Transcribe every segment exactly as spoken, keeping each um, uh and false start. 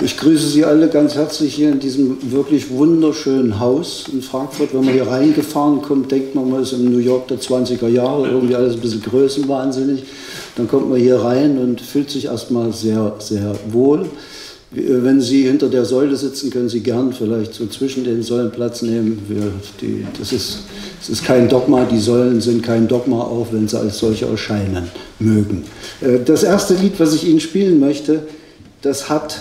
Ich grüße Sie alle ganz herzlich hier in diesem wirklich wunderschönen Haus in Frankfurt. Wenn man hier reingefahren kommt, denkt man, man ist im New York der zwanziger Jahre, irgendwie alles ein bisschen größenwahnsinnig. Dann kommt man hier rein und fühlt sich erstmal sehr, sehr wohl. Wenn Sie hinter der Säule sitzen, können Sie gern vielleicht so zwischen den Säulen Platz nehmen. Wir, die, das ist, das ist kein Dogma, die Säulen sind kein Dogma, auch wenn sie als solche erscheinen mögen. Das erste Lied, was ich Ihnen spielen möchte, das hat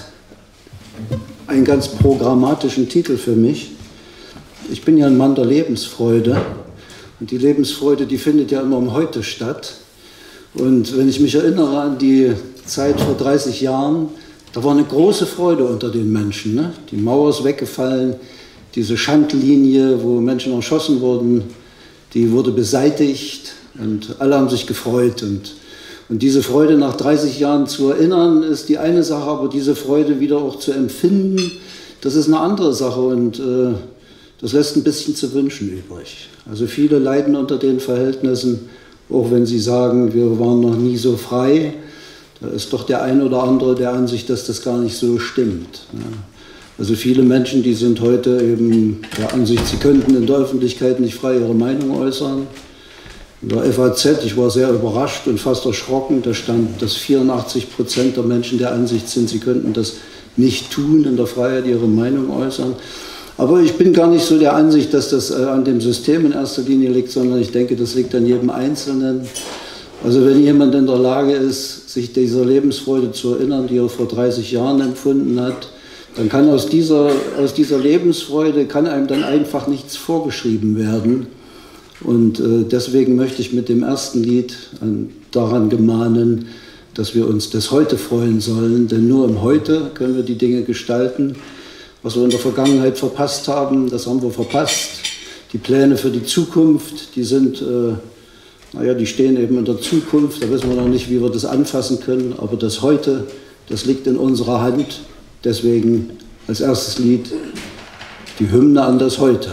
einen ganz programmatischen Titel für mich. Ich bin ja ein Mann der Lebensfreude und die Lebensfreude, die findet ja immer im Heute statt. Und wenn ich mich erinnere an die Zeit vor dreißig Jahren, da war eine große Freude unter den Menschen. Ne? Die Mauer ist weggefallen, diese Schandlinie, wo Menschen erschossen wurden, die wurde beseitigt und alle haben sich gefreut. Und Und diese Freude nach dreißig Jahren zu erinnern, ist die eine Sache, aber diese Freude wieder auch zu empfinden, das ist eine andere Sache und äh, das lässt ein bisschen zu wünschen übrig. Also viele leiden unter den Verhältnissen, auch wenn sie sagen, wir waren noch nie so frei, da ist doch der ein oder andere der Ansicht, dass das gar nicht so stimmt. Ja. Also viele Menschen, die sind heute eben der Ansicht, sie könnten in der Öffentlichkeit nicht frei ihre Meinung äußern. In der F A Z, ich war sehr überrascht und fast erschrocken, da stand, dass vierundachtzig Prozent der Menschen der Ansicht sind, sie könnten das nicht tun, in der Freiheit ihre Meinung äußern. Aber ich bin gar nicht so der Ansicht, dass das an dem System in erster Linie liegt, sondern ich denke, das liegt an jedem Einzelnen. Also wenn jemand in der Lage ist, sich dieser Lebensfreude zu erinnern, die er vor dreißig Jahren empfunden hat, dann kann aus dieser, aus dieser Lebensfreude kann einem dann einfach nichts vorgeschrieben werden. Und äh, deswegen möchte ich mit dem ersten Lied an, daran gemahnen, dass wir uns das Heute freuen sollen, denn nur im Heute können wir die Dinge gestalten. Was wir in der Vergangenheit verpasst haben, das haben wir verpasst. Die Pläne für die Zukunft, die sind, äh, naja, die stehen eben in der Zukunft, da wissen wir noch nicht, wie wir das anfassen können, aber das Heute, das liegt in unserer Hand. Deswegen als erstes Lied die Hymne an das Heute.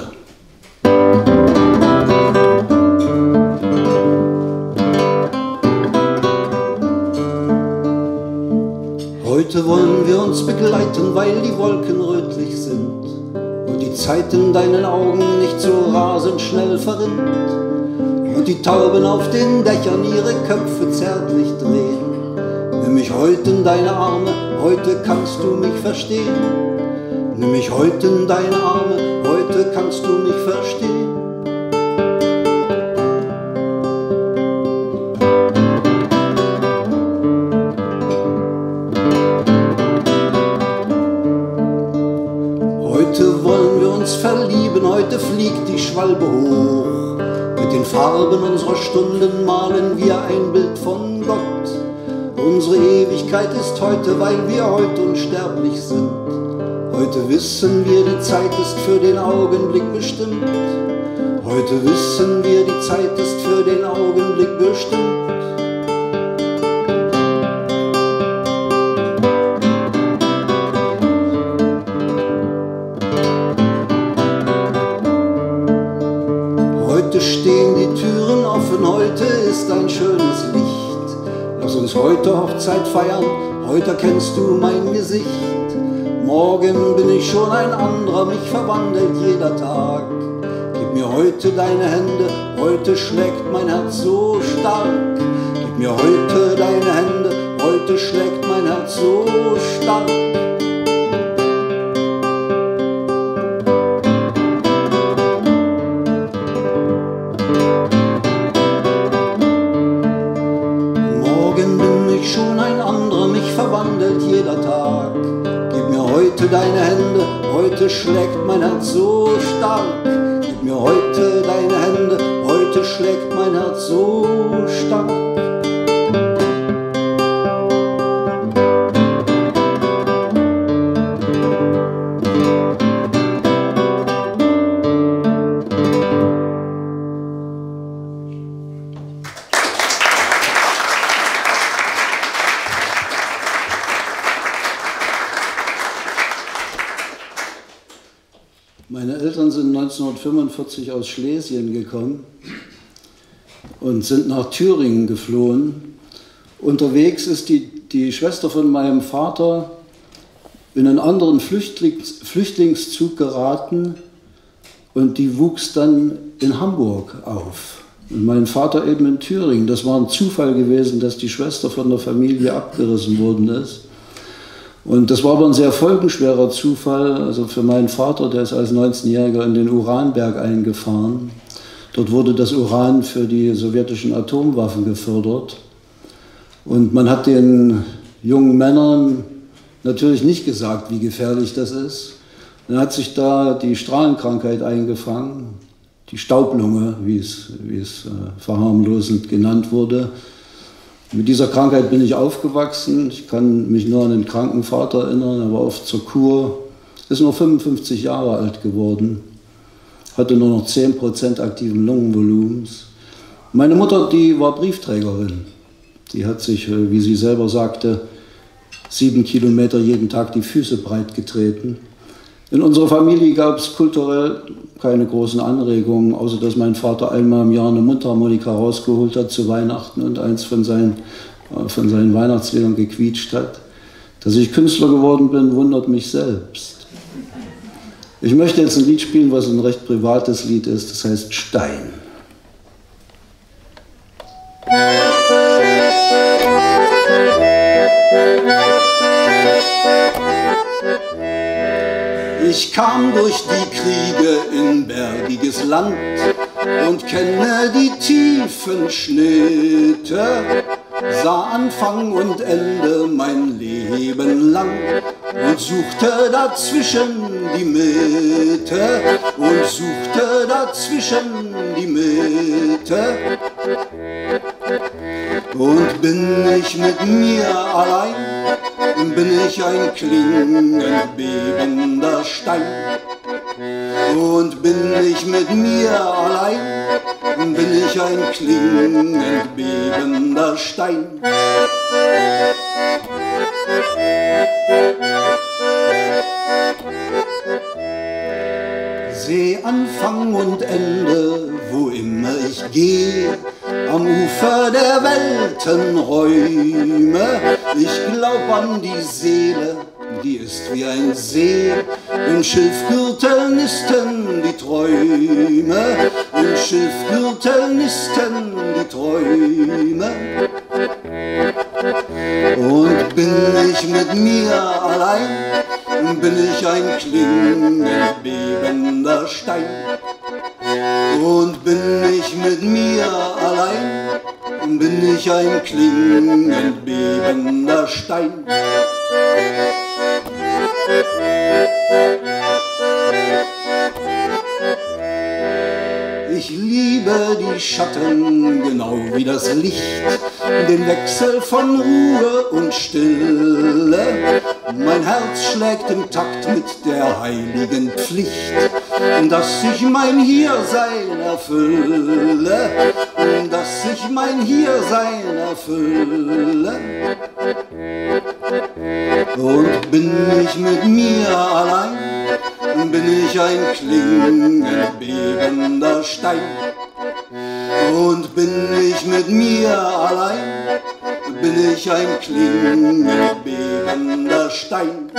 Heute wollen wir uns begleiten, weil die Wolken rötlich sind und die Zeit in deinen Augen nicht so rasend schnell verrinnt und die Tauben auf den Dächern ihre Köpfe zärtlich drehen. Nimm mich heute in deine Arme, heute kannst du mich verstehen. Nimm mich heute in deine Arme, heute kannst du mich verstehen. Heute wollen wir uns verlieben, heute fliegt die Schwalbe hoch. Mit den Farben unserer Stunden malen wir ein Bild von Gott. Unsere Ewigkeit ist heute, weil wir heute unsterblich sind. Heute wissen wir, die Zeit ist für den Augenblick bestimmt. Heute wissen wir, die Zeit ist für den Augenblick bestimmt. Heute stehen die Türen offen, heute ist ein schönes Licht. Lass uns heute Hochzeit feiern, heute erkennst du mein Gesicht. Morgen bin ich schon ein anderer, mich verwandelt jeder Tag. Gib mir heute deine Hände, heute schlägt mein Herz so stark. Gib mir heute deine Hände, heute schlägt mein Herz so stark. Morgen bin ich schon ein anderer, mich verwandelt jeder Tag. Gib mir heute deine Hände, heute schlägt mein Herz so stark. Gib mir heute deine Hände, heute schlägt mein Herz so stark. Meine Eltern sind neunzehnhundertfünfundvierzig aus Schlesien gekommen und sind nach Thüringen geflohen. Unterwegs ist die, die Schwester von meinem Vater in einen anderen Flüchtlings, Flüchtlingszug geraten und die wuchs dann in Hamburg auf. Und mein Vater eben in Thüringen. Das war ein Zufall gewesen, dass die Schwester von der Familie abgerissen worden ist. Und das war aber ein sehr folgenschwerer Zufall. Also für meinen Vater, der ist als neunzehnjähriger in den Uranberg eingefahren. Dort wurde das Uran für die sowjetischen Atomwaffen gefördert. Und man hat den jungen Männern natürlich nicht gesagt, wie gefährlich das ist. Dann hat sich da die Strahlenkrankheit eingefangen, die Staublunge, wie es, wie es äh, verharmlosend genannt wurde. Mit dieser Krankheit bin ich aufgewachsen. Ich kann mich nur an den kranken Vater erinnern. Er war oft zur Kur, ist nur fünfundfünfzig Jahre alt geworden, hatte nur noch zehn Prozent aktiven Lungenvolumens. Meine Mutter, die war Briefträgerin. Die hat sich, wie sie selber sagte, sieben Kilometer jeden Tag die Füße breit getreten. In unserer Familie gab es kulturell keine großen Anregungen, außer dass mein Vater einmal im Jahr eine Mundharmonika rausgeholt hat zu Weihnachten und eins von seinen, von seinen Weihnachtsliedern gequietscht hat. Dass ich Künstler geworden bin, wundert mich selbst. Ich möchte jetzt ein Lied spielen, was ein recht privates Lied ist, das heißt Stein. Ich kam durch die Kriege in bergiges Land und kenne die tiefen Schnitte, sah Anfang und Ende mein Leben lang und suchte dazwischen die Mitte und suchte dazwischen die Mitte. Und bin ich mit mir allein, bin ich ein klingend bebender Stein. Und bin ich mit mir allein, bin ich ein klingend bebender Stein. Seh Anfang und Ende, wo immer ich gehe, am Ufer der Weltenräume. Ich glaub an die Seele, die ist wie ein See. Im Schilfgürtel nisten die Träume, im Schilfgürtel nisten die Träume. Und bin ich mit mir allein, bin ich ein klingend bebender Stein. Und bin ich mit mir allein, bin ich ein klingend bebender Stein. Ich liebe die Schatten genau wie das Licht, den Wechsel von Ruhe und Stille. Mein Herz schlägt im Takt mit der heiligen Pflicht, dass ich mein Hiersein erfülle, dass ich mein Hiersein erfülle. Und bin ich mit mir allein, bin ich ein klingend bebender Stein. Und bin ich mit mir allein, bin ich ein klingend bebender Stein.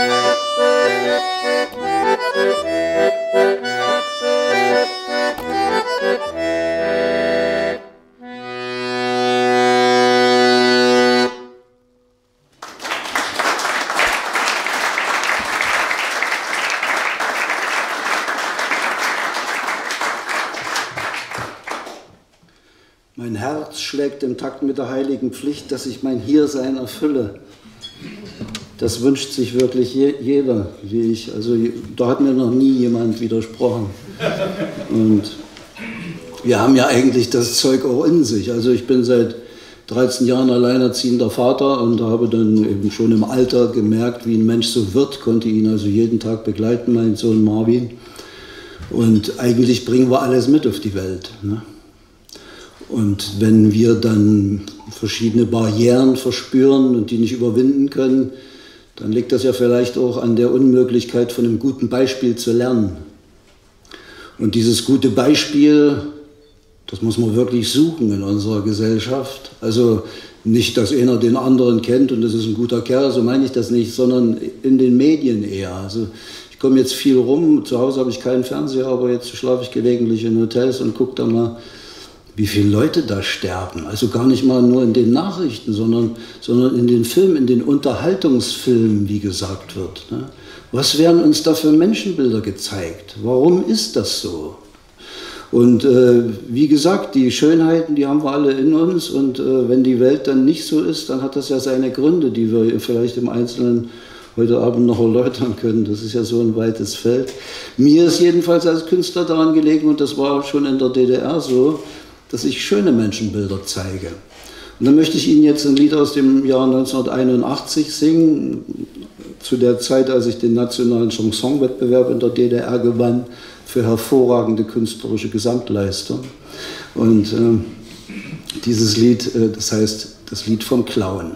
Mein Herz schlägt im Takt mit der heiligen Pflicht, dass ich mein Hiersein erfülle. Das wünscht sich wirklich je, jeder, wie ich. Also da hat mir noch nie jemand widersprochen. Und wir haben ja eigentlich das Zeug auch in sich. Also ich bin seit dreizehn Jahren alleinerziehender Vater und habe dann eben schon im Alter gemerkt, wie ein Mensch so wird, konnte ihn also jeden Tag begleiten, meinen Sohn Marvin. Und eigentlich bringen wir alles mit auf die Welt, ne? Und wenn wir dann verschiedene Barrieren verspüren und die nicht überwinden können, dann liegt das ja vielleicht auch an der Unmöglichkeit, von einem guten Beispiel zu lernen. Und dieses gute Beispiel, das muss man wirklich suchen in unserer Gesellschaft. Also nicht, dass einer den anderen kennt und das ist ein guter Kerl, so meine ich das nicht, sondern in den Medien eher. Also ich komme jetzt viel rum, zu Hause habe ich keinen Fernseher, aber jetzt schlafe ich gelegentlich in Hotels und gucke da mal, wie viele Leute da sterben. Also gar nicht mal nur in den Nachrichten, sondern, sondern in den Filmen, in den Unterhaltungsfilmen, wie gesagt wird. Ne? Was werden uns da für Menschenbilder gezeigt? Warum ist das so? Und äh, wie gesagt, die Schönheiten, die haben wir alle in uns und äh, wenn die Welt dann nicht so ist, dann hat das ja seine Gründe, die wir vielleicht im Einzelnen heute Abend noch erläutern können. Das ist ja so ein weites Feld. Mir ist jedenfalls als Künstler daran gelegen, und das war schon in der D D R so, dass ich schöne Menschenbilder zeige. Und dann möchte ich Ihnen jetzt ein Lied aus dem Jahr neunzehnhunderteinundachtzig singen, zu der Zeit, als ich den nationalen Chansonwettbewerb in der D D R gewann, für hervorragende künstlerische Gesamtleistung. Und äh, dieses Lied, äh, das heißt das Lied vom Clown.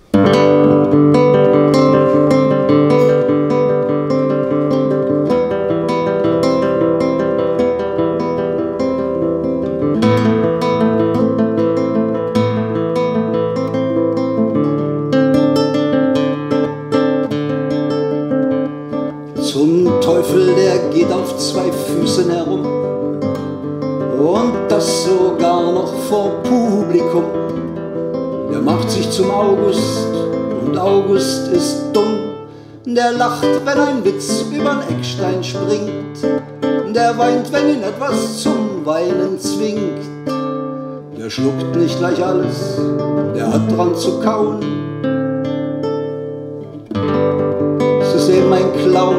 Zum Teufel, der geht auf zwei Füßen herum und das sogar noch vor Publikum. Der macht sich zum August und August ist dumm. Der lacht, wenn ein Witz übern Eckstein springt. Der weint, wenn ihn etwas zum Weinen zwingt. Der schluckt nicht gleich alles, der hat dran zu kauen. Es ist eben ein Clown.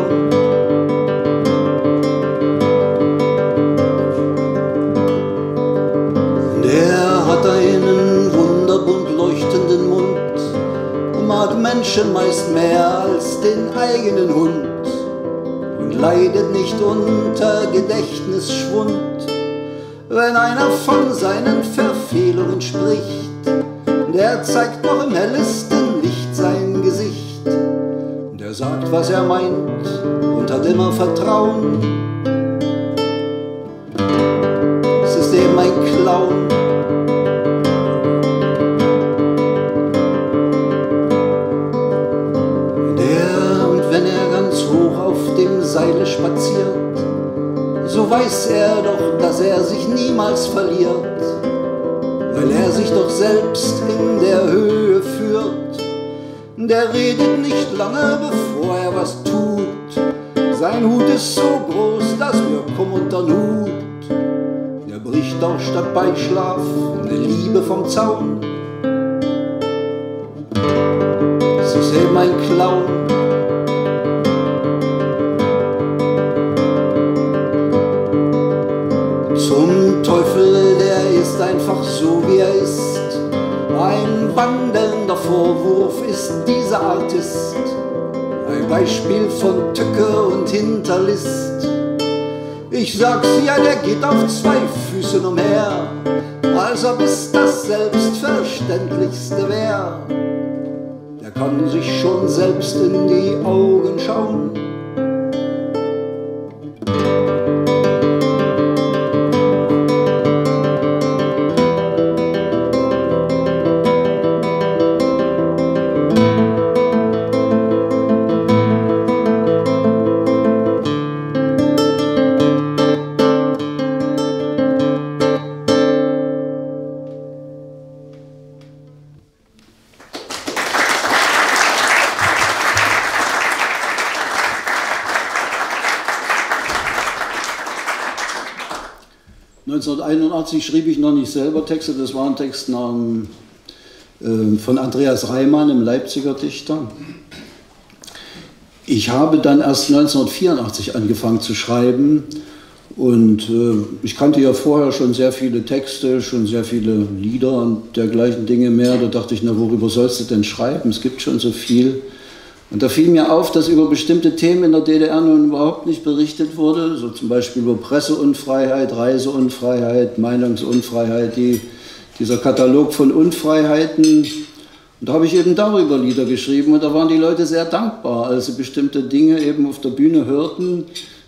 Der hat einen wunderbunt leuchtenden Mund, mag Menschen meist mehr als den eigenen Hund und leidet nicht unter Gedächtnisschwund. Wenn einer von seinen Verfehlungen spricht, der zeigt noch im hellsten Licht sein Gesicht. Der sagt, was er meint und hat immer Vertrauen. Es ist eben ein Clown. Der, und wenn er ganz hoch auf dem Seile spaziert, so weiß er doch, dass er sich niemals verliert, weil er sich doch selbst in der Höhe führt. Der redet nicht lange, bevor er was tut. Sein Hut ist so groß, dass wir kommen unter den Hut. Der bricht auch statt Beischlaf eine Liebe vom Zaun. Es ist eben ein Clown. Zum Teufel, der ist einfach so, wie er ist. Ein wandelnder Vorwurf ist dieser Artist, ein Beispiel von Tücke und Hinterlist. Ich sag's ja, der geht auf zwei Füßen umher, als ob es das Selbstverständlichste wär. Der kann sich schon selbst in die Augen schauen. neunzehnhunderteinundachtzig schrieb ich noch nicht selber Texte, das waren Texte äh, von Andreas Reimann, dem Leipziger Dichter. Ich habe dann erst neunzehnhundertvierundachtzig angefangen zu schreiben und äh, ich kannte ja vorher schon sehr viele Texte, schon sehr viele Lieder und dergleichen Dinge mehr. Da dachte ich, na, worüber sollst du denn schreiben? Es gibt schon so viel. Und da fiel mir auf, dass über bestimmte Themen in der D D R nun überhaupt nicht berichtet wurde, so zum Beispiel über Presseunfreiheit, Reiseunfreiheit, Meinungsunfreiheit, die, dieser Katalog von Unfreiheiten. Und da habe ich eben darüber Lieder geschrieben und da waren die Leute sehr dankbar, als sie bestimmte Dinge eben auf der Bühne hörten,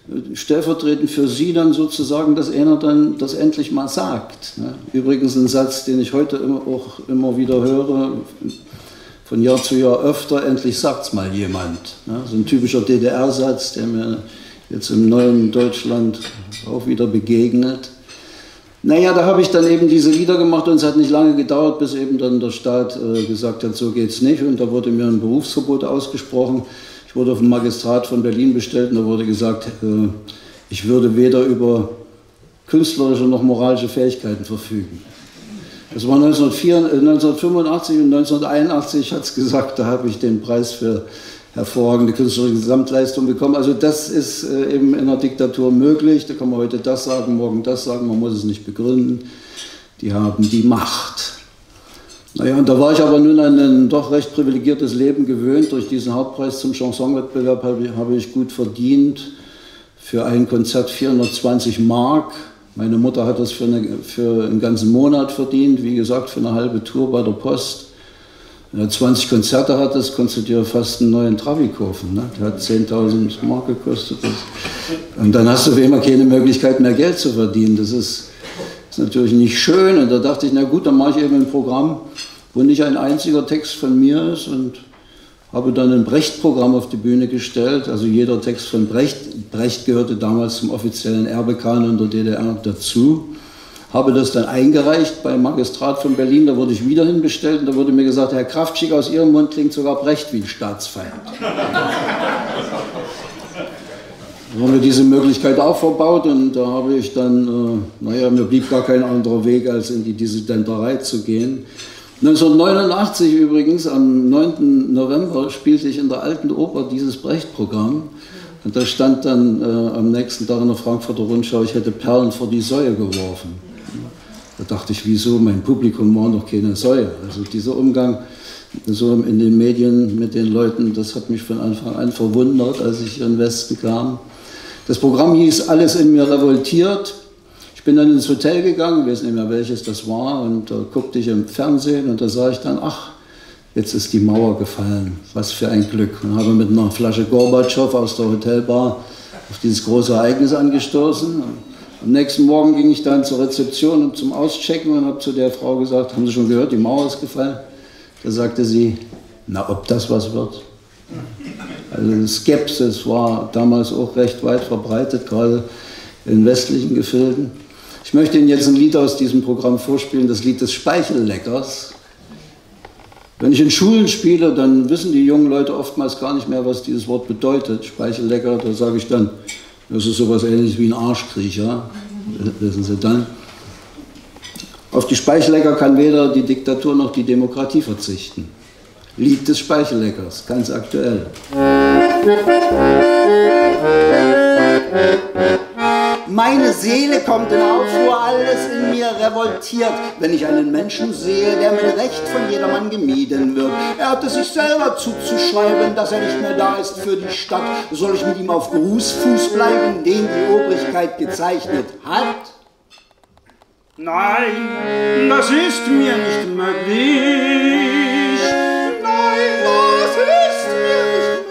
stellvertretend für Sie dann sozusagen, dass einer dann das endlich mal sagt. Ne? Übrigens ein Satz, den ich heute immer, auch immer wieder höre, von Jahr zu Jahr öfter, endlich sagt's mal jemand. Ne? So ein typischer D D R-Satz, der mir jetzt im neuen Deutschland auch wieder begegnet. Naja, da habe ich dann eben diese Lieder gemacht und es hat nicht lange gedauert, bis eben dann der Staat äh, gesagt hat, so geht's nicht, und da wurde mir ein Berufsverbot ausgesprochen. Ich wurde auf dem Magistrat von Berlin bestellt und da wurde gesagt, äh, ich würde weder über künstlerische noch moralische Fähigkeiten verfügen. Das war neunzehnhundertfünfundachtzig und neunzehnhunderteinundachtzig, hat es gesagt, da habe ich den Preis für hervorragende künstlerische Gesamtleistung bekommen. Also das ist äh, eben in einer Diktatur möglich. Da kann man heute das sagen, morgen das sagen, man muss es nicht begründen. Die haben die Macht. Naja, und da war ich aber nun an ein doch recht privilegiertes Leben gewöhnt. Durch diesen Hauptpreis zum Chansonwettbewerb habe ich, habe ich gut verdient. Für ein Konzert vierhundertzwanzig Mark. Meine Mutter hat das für, eine, für einen ganzen Monat verdient. Wie gesagt, für eine halbe Tour bei der Post. Wenn er zwanzig Konzerte hat, das kostet ja fast einen neuen Trabi kaufen. Ne? Der hat zehntausend Mark gekostet. Und dann hast du wie immer keine Möglichkeit mehr Geld zu verdienen. Das ist, ist natürlich nicht schön. Und da dachte ich, na gut, dann mache ich eben ein Programm, wo nicht ein einziger Text von mir ist, und habe dann ein Brecht-Programm auf die Bühne gestellt. Also jeder Text von Brecht. Brecht gehörte damals zum offiziellen Erbekanon der D D R dazu. Habe das dann eingereicht beim Magistrat von Berlin, da wurde ich wieder hinbestellt und da wurde mir gesagt, Herr Kraftschick, aus Ihrem Mund klingt sogar Brecht wie ein Staatsfeind. Da haben wir diese Möglichkeit auch verbaut und da habe ich dann, äh, naja, mir blieb gar kein anderer Weg, als in die Dissidenterei zu gehen. neunzehnhundertneunundachtzig übrigens, am neunten November, spielte ich in der Alten Oper dieses Brecht-Programm. Und da stand dann äh, am nächsten Tag in der Frankfurter Rundschau, ich hätte Perlen vor die Säue geworfen. Da dachte ich, wieso? Mein Publikum war noch keine Säue. Also dieser Umgang so in den Medien mit den Leuten, das hat mich von Anfang an verwundert, als ich hier in den Westen kam. Das Programm hieß Alles in mir revoltiert. Ich bin dann ins Hotel gegangen, ich weiß nicht mehr welches das war, und da guckte ich im Fernsehen und da sah ich dann, ach, jetzt ist die Mauer gefallen, was für ein Glück. Und habe mit einer Flasche Gorbatschow aus der Hotelbar auf dieses große Ereignis angestoßen. Am nächsten Morgen ging ich dann zur Rezeption und zum Auschecken und habe zu der Frau gesagt, haben Sie schon gehört, die Mauer ist gefallen? Da sagte sie, na, ob das was wird? Also Skepsis war damals auch recht weit verbreitet, gerade in westlichen Gefilden. Ich möchte Ihnen jetzt ein Lied aus diesem Programm vorspielen, das Lied des Speichelleckers. Wenn ich in Schulen spiele, dann wissen die jungen Leute oftmals gar nicht mehr, was dieses Wort bedeutet. Speichellecker, da sage ich dann, das ist sowas Ähnliches wie ein Arschkriecher, wissen Sie dann. Auf die Speichellecker kann weder die Diktatur noch die Demokratie verzichten. Lied des Speichelleckers, ganz aktuell. Meine Seele kommt in Aufruhr, alles in mir revoltiert, wenn ich einen Menschen sehe, der mit Recht von jedermann gemieden wird. Er hat es sich selber zuzuschreiben, dass er nicht mehr da ist für die Stadt. Soll ich mit ihm auf Grußfuß bleiben, den die Obrigkeit gezeichnet hat? Nein, das ist mir nicht möglich. Nein, das ist mir nicht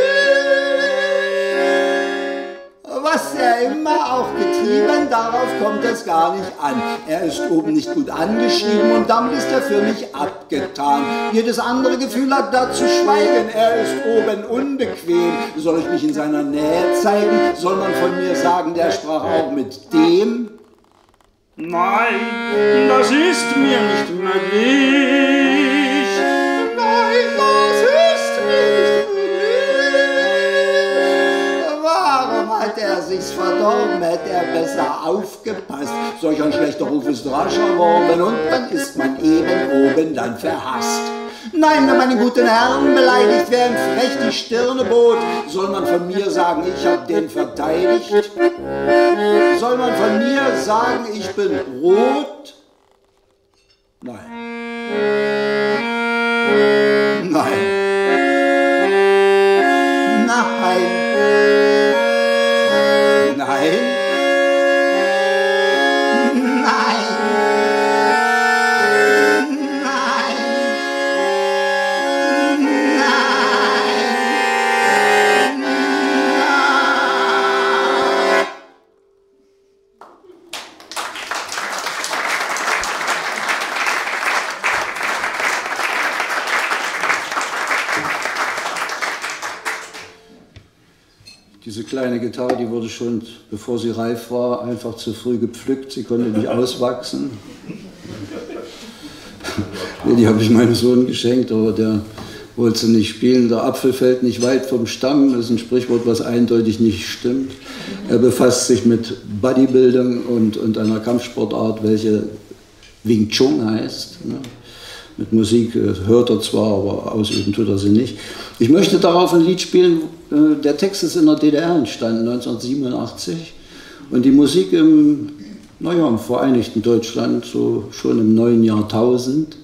möglich. Was er immer auch getrieben, darauf kommt es gar nicht an. Er ist oben nicht gut angeschrieben und damit ist er für mich abgetan. Jedes andere Gefühl hat da zu schweigen. Er ist oben unbequem. Soll ich mich in seiner Nähe zeigen? Soll man von mir sagen, der sprach auch mit dem? Nein, das ist mir nicht möglich. Nein, das ist mir nicht möglich. Warum hat er sich's verdorben? Hätte er besser aufgepasst. Solch ein schlechter Ruf ist rasch erworben und dann ist man eben oben dann verhasst. Nein, wenn meine guten Herren beleidigt werden, frech die Stirne bot, soll man von mir sagen, ich hab den verteidigt? Soll man von mir sagen, ich bin rot? Nein. Nein. Nein. Nein. Diese kleine Gitarre, die wurde schon, bevor sie reif war, einfach zu früh gepflückt. Sie konnte nicht auswachsen. Die habe ich meinem Sohn geschenkt, aber der wollte sie nicht spielen. Der Apfel fällt nicht weit vom Stamm. Das ist ein Sprichwort, was eindeutig nicht stimmt. Er befasst sich mit Bodybuilding und, und einer Kampfsportart, welche Wing Chun heißt. Ne? Mit Musik hört er zwar, aber ausüben tut er sie nicht. Ich möchte darauf ein Lied spielen. Der Text ist in der D D R entstanden, neunzehnhundertsiebenundachtzig. Und die Musik im, naja, im Vereinigten Deutschland, so schon im neuen Jahrtausend.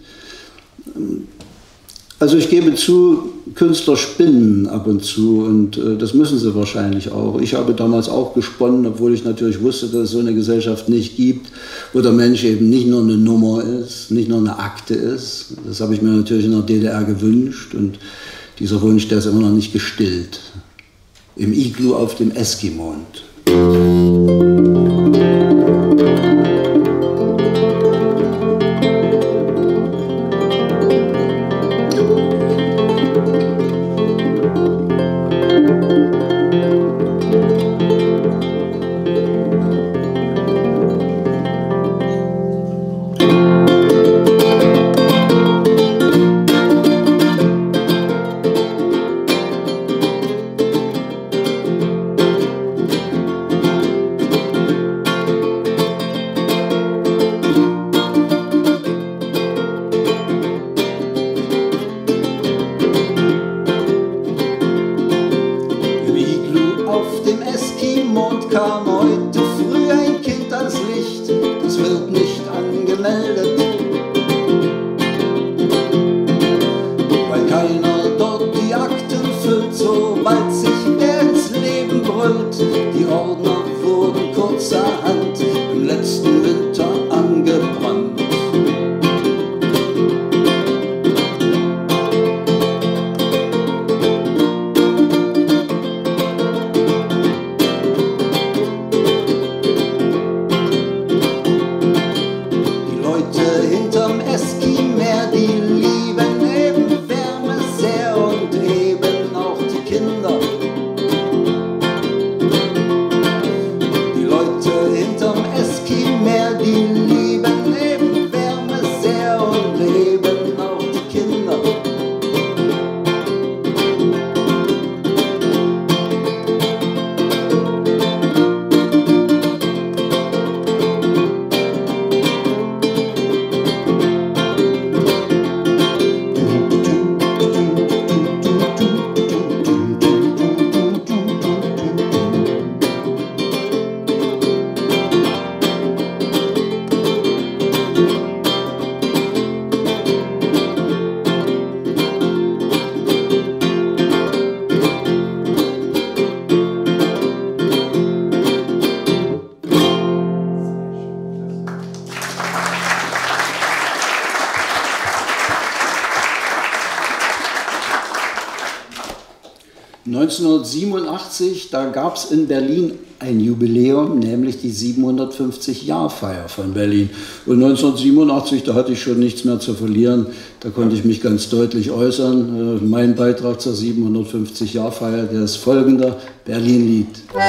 Also ich gebe zu, Künstler spinnen ab und zu und äh, das müssen sie wahrscheinlich auch. Ich habe damals auch gesponnen, obwohl ich natürlich wusste, dass es so eine Gesellschaft nicht gibt, wo der Mensch eben nicht nur eine Nummer ist, nicht nur eine Akte ist. Das habe ich mir natürlich in der D D R gewünscht und dieser Wunsch, der ist immer noch nicht gestillt. Im Iglu auf dem Eskimond. Kam heute früh ein Kind ans Licht, das wird nicht angemeldet, weil keiner dort die Akten füllt, sobald sich er ins Leben brüllt. Die Ordner wurden kurzerhand im letzten Winter angebrannt. Hinterm Eskimeer, die lieben eben Wärme sehr und eben auch die Kinder. Die Leute hinterm Eskimeer, die lieben eben Wärme sehr und eben auch die Kinder. neunzehnhundertsiebenundachtzig, da gab es in Berlin ein Jubiläum, nämlich die siebenhundertfünfzig-Jahr-Feier von Berlin. Und neunzehnhundertsiebenundachtzig, da hatte ich schon nichts mehr zu verlieren, da konnte ich mich ganz deutlich äußern. Mein Beitrag zur siebenhundertfünfzig-Jahr-Feier, der ist folgender: Berlin-Lied.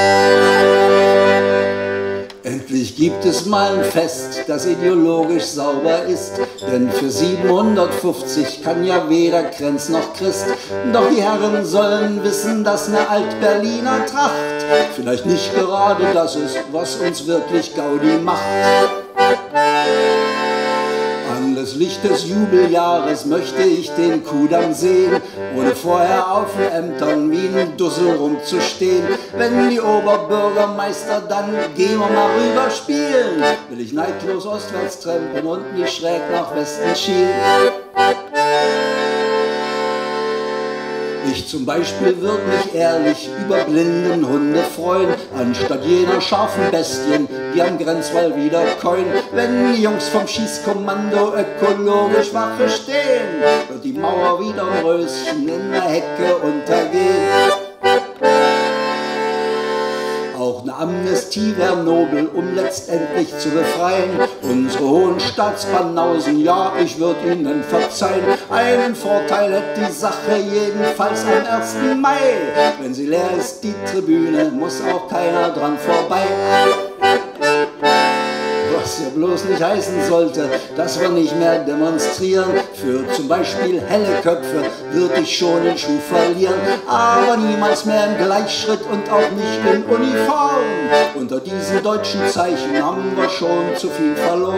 Endlich gibt es mal ein Fest, das ideologisch sauber ist, denn für siebenhundertfünfzig kann ja weder Krenz noch Christ. Doch die Herren sollen wissen, dass eine Alt-Berliner Tracht vielleicht nicht gerade das ist, was uns wirklich Gaudi macht. Anlässlich des Jubeljahres möchte ich den Kudamm sehen, ohne vorher auf den Ämtern wie ein Dussel rumzustehen. Wenn die Oberbürgermeister dann gehen wir mal rüber spielen, will ich neidlos ostwärts trampen und nicht schräg nach Westen schielen. Ich zum Beispiel würd mich ehrlich über blinden Hunde freuen, anstatt jener scharfen Bestien, die am Grenzwall wieder keuen. Wenn die Jungs vom Schießkommando ökologisch Wache stehen, wird die Mauer wieder ein Röschen in der Hecke untergehen. Auch eine Amnestie wäre nobel, um letztendlich zu befreien. Unsere hohen Staatsbanausen, ja, ich würde ihnen verzeihen. Einen Vorteil hat die Sache jedenfalls am ersten Mai. Wenn sie leer ist, die Tribüne, muss auch keiner dran vorbei. Was ja bloß nicht heißen sollte, dass wir nicht mehr demonstrieren. Für zum Beispiel helle Köpfe würde ich schon den Schuh verlieren. Aber niemals mehr im Gleichschritt und auch nicht in Uniform. Unter diesen deutschen Zeichen haben wir schon zu viel verloren.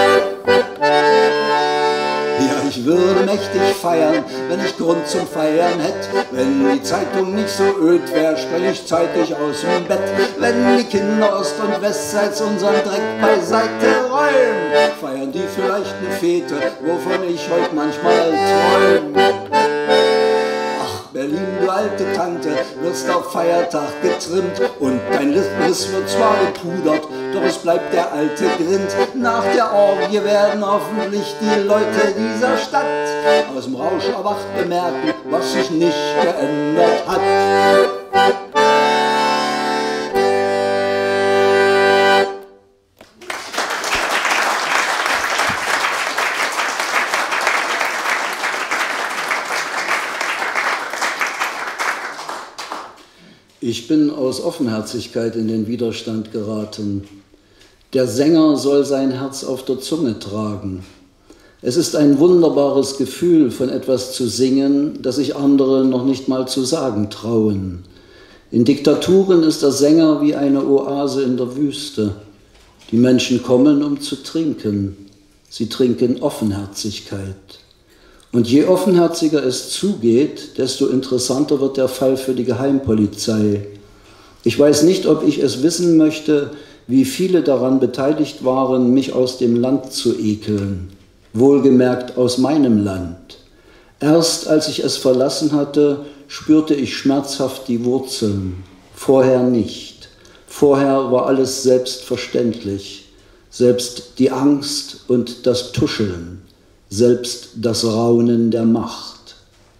Ja, ich würde mächtig feiern, wenn ich Grund zum Feiern hätte. Wenn die Zeitung nicht so öd wäre, sprech ich zeitig aus dem Bett. Wenn die Kinder Ost- und Westseits unseren Dreck beiseite räumen, feiern die vielleicht eine Fete, wovon ich heute manchmal träume. Berlin, du alte Tante, wirst auf Feiertag getrimmt und dein Riss wird zwar gepudert, doch es bleibt der alte Grind. Nach der Orgie werden hoffentlich die Leute dieser Stadt aus dem Rausch erwacht bemerken, was sich nicht geändert hat. Ich bin aus Offenherzigkeit in den Widerstand geraten. Der Sänger soll sein Herz auf der Zunge tragen. Es ist ein wunderbares Gefühl, von etwas zu singen, das sich andere noch nicht mal zu sagen trauen. In Diktaturen ist der Sänger wie eine Oase in der Wüste. Die Menschen kommen, um zu trinken. Sie trinken Offenherzigkeit. Und je offenherziger es zugeht, desto interessanter wird der Fall für die Geheimpolizei. Ich weiß nicht, ob ich es wissen möchte, wie viele daran beteiligt waren, mich aus dem Land zu ekeln. Wohlgemerkt aus meinem Land. Erst als ich es verlassen hatte, spürte ich schmerzhaft die Wurzeln. Vorher nicht. Vorher war alles selbstverständlich. Selbst die Angst und das Tuscheln. Selbst das Raunen der Macht.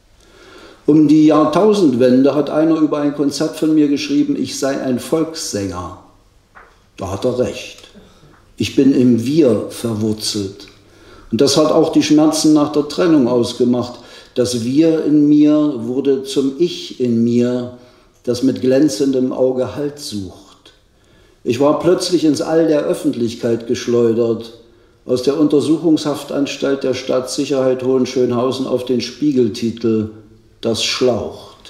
Um die Jahrtausendwende hat einer über ein Konzert von mir geschrieben, ich sei ein Volkssänger. Da hat er recht. Ich bin im Wir verwurzelt. Und das hat auch die Schmerzen nach der Trennung ausgemacht. Das Wir in mir wurde zum Ich in mir, das mit glänzendem Auge Halt sucht. Ich war plötzlich ins All der Öffentlichkeit geschleudert, aus der Untersuchungshaftanstalt der Staatssicherheit Hohenschönhausen auf den Spiegeltitel Das schlaucht.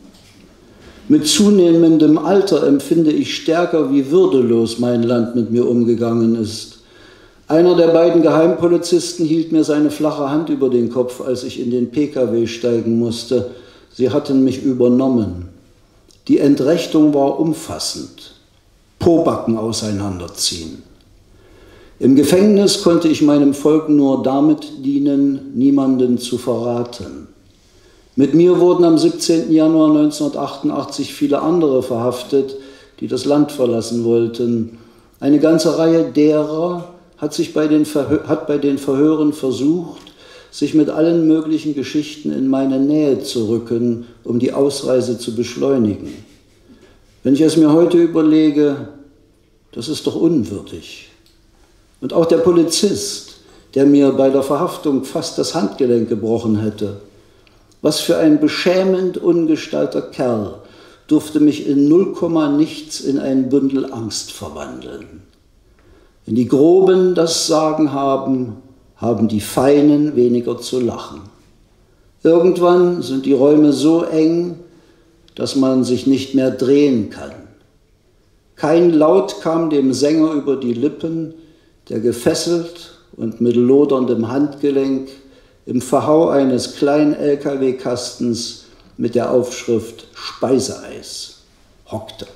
Mit zunehmendem Alter empfinde ich stärker, wie würdelos mein Land mit mir umgegangen ist. Einer der beiden Geheimpolizisten hielt mir seine flache Hand über den Kopf, als ich in den P K W steigen musste. Sie hatten mich übernommen. Die Entrechtung war umfassend. Pobacken auseinanderziehen. Im Gefängnis konnte ich meinem Volk nur damit dienen, niemanden zu verraten. Mit mir wurden am siebzehnten Januar neunzehnhundertachtundachtzig viele andere verhaftet, die das Land verlassen wollten. Eine ganze Reihe derer hat, sich bei den Verhö- hat bei den Verhören versucht, sich mit allen möglichen Geschichten in meine Nähe zu rücken, um die Ausreise zu beschleunigen. Wenn ich es mir heute überlege, das ist doch unwürdig. Und auch der Polizist, der mir bei der Verhaftung fast das Handgelenk gebrochen hätte. Was für ein beschämend ungestalter Kerl durfte mich in null Komma nichts in ein Bündel Angst verwandeln. Wenn die Groben das Sagen haben, haben die Feinen weniger zu lachen. Irgendwann sind die Räume so eng, dass man sich nicht mehr drehen kann. Kein Laut kam dem Sänger über die Lippen, der gefesselt und mit loderndem Handgelenk im Verhau eines kleinen L K W-Kastens mit der Aufschrift Speiseeis hockte.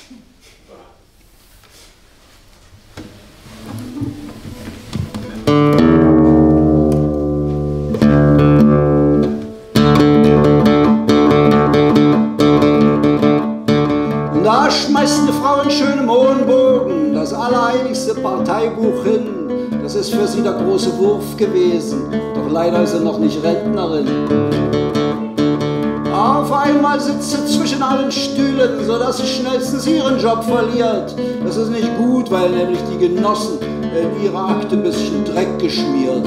Und da schmeißt eine Frau in schönem hohen Bogen das allerheiligste Parteibuch hin. Das ist für sie der große Wurf gewesen, doch leider ist sie noch nicht Rentnerin. Auf einmal sitzt sie zwischen allen Stühlen, sodass sie schnellstens ihren Job verliert. Das ist nicht gut, weil nämlich die Genossen in ihrer Akte ein bisschen Dreck geschmiert.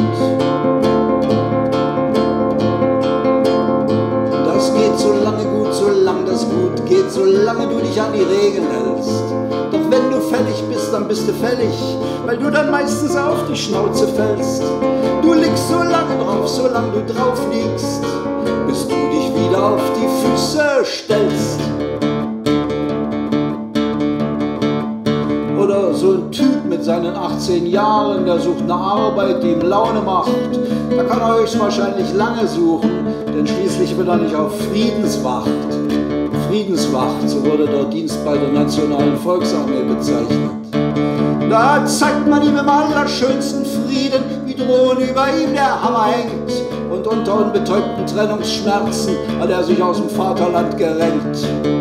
Das geht so lange gut, solange das gut geht, solange du dich an die Regeln hältst. Doch wenn du fällig bist, dann bist du fällig, weil du dann meistens auf die Schnauze fällst. Du liegst so lange drauf, solange du drauf liegst, bis du dich wieder auf die Füße stellst. Oder so ein Typ mit seinen achtzehn Jahren, der sucht eine Arbeit, die ihm Laune macht. Da kann er höchstwahrscheinlich lange suchen, denn schließlich wird er nicht auf Friedenswacht. Friedenswacht, so wurde der Dienst bei der Nationalen Volksarmee bezeichnet. Da zeigt man ihm im allerschönsten Frieden, wie drohen über ihm der Hammer hängt. Und unter unbetäubten Trennungsschmerzen hat er sich aus dem Vaterland gerenkt.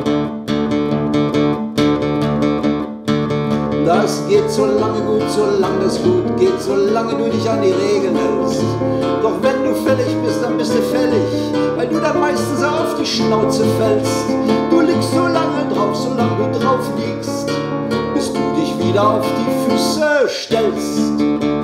Das geht so lange gut, solange das gut geht, solange du dich an die Regeln hältst. Doch wenn du fällig bist, dann bist du fällig, weil du dann meistens auf die Schnauze fällst. Du liegst so lange drauf, solange du drauf liegst, bis du dich wieder auf die Füße stellst.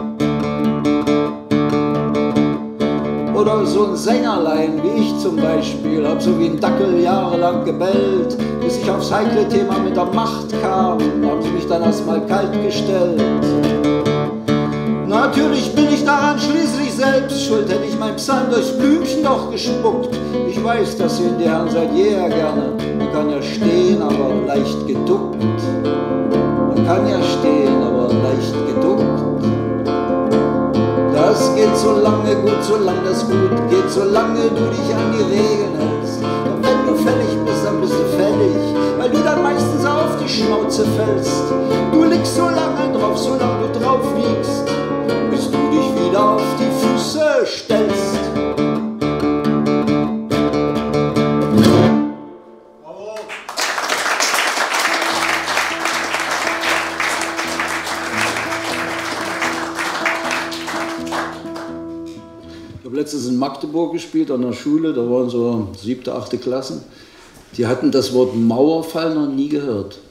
Oder so ein Sängerlein wie ich zum Beispiel, hab so wie ein Dackel jahrelang gebellt, bis ich aufs heikle Thema mit der Macht kam, haben sie mich dann erstmal kalt gestellt. Natürlich bin ich daran schließlich selbst schuld, hätte ich mein Psalm durchs Blümchen doch gespuckt. Ich weiß, das sehen die Herren seit jeher gerne, man kann ja stehen, aber leicht geduckt. Man kann ja stehen, aber leicht geduckt. Das geht so lange gut, solange das gut geht, solange du dich an die Regeln hältst. Und wenn du fällig bist, dann bist du fällig, weil du dann meistens auf die Schnauze fällst. Du liegst so lange drauf, solange du drauf liegst, bis du dich wieder auf die Füße stellst. Ich habe letztens in Magdeburg gespielt, an der Schule, da waren so siebte, achte Klassen. Die hatten das Wort Mauerfall noch nie gehört.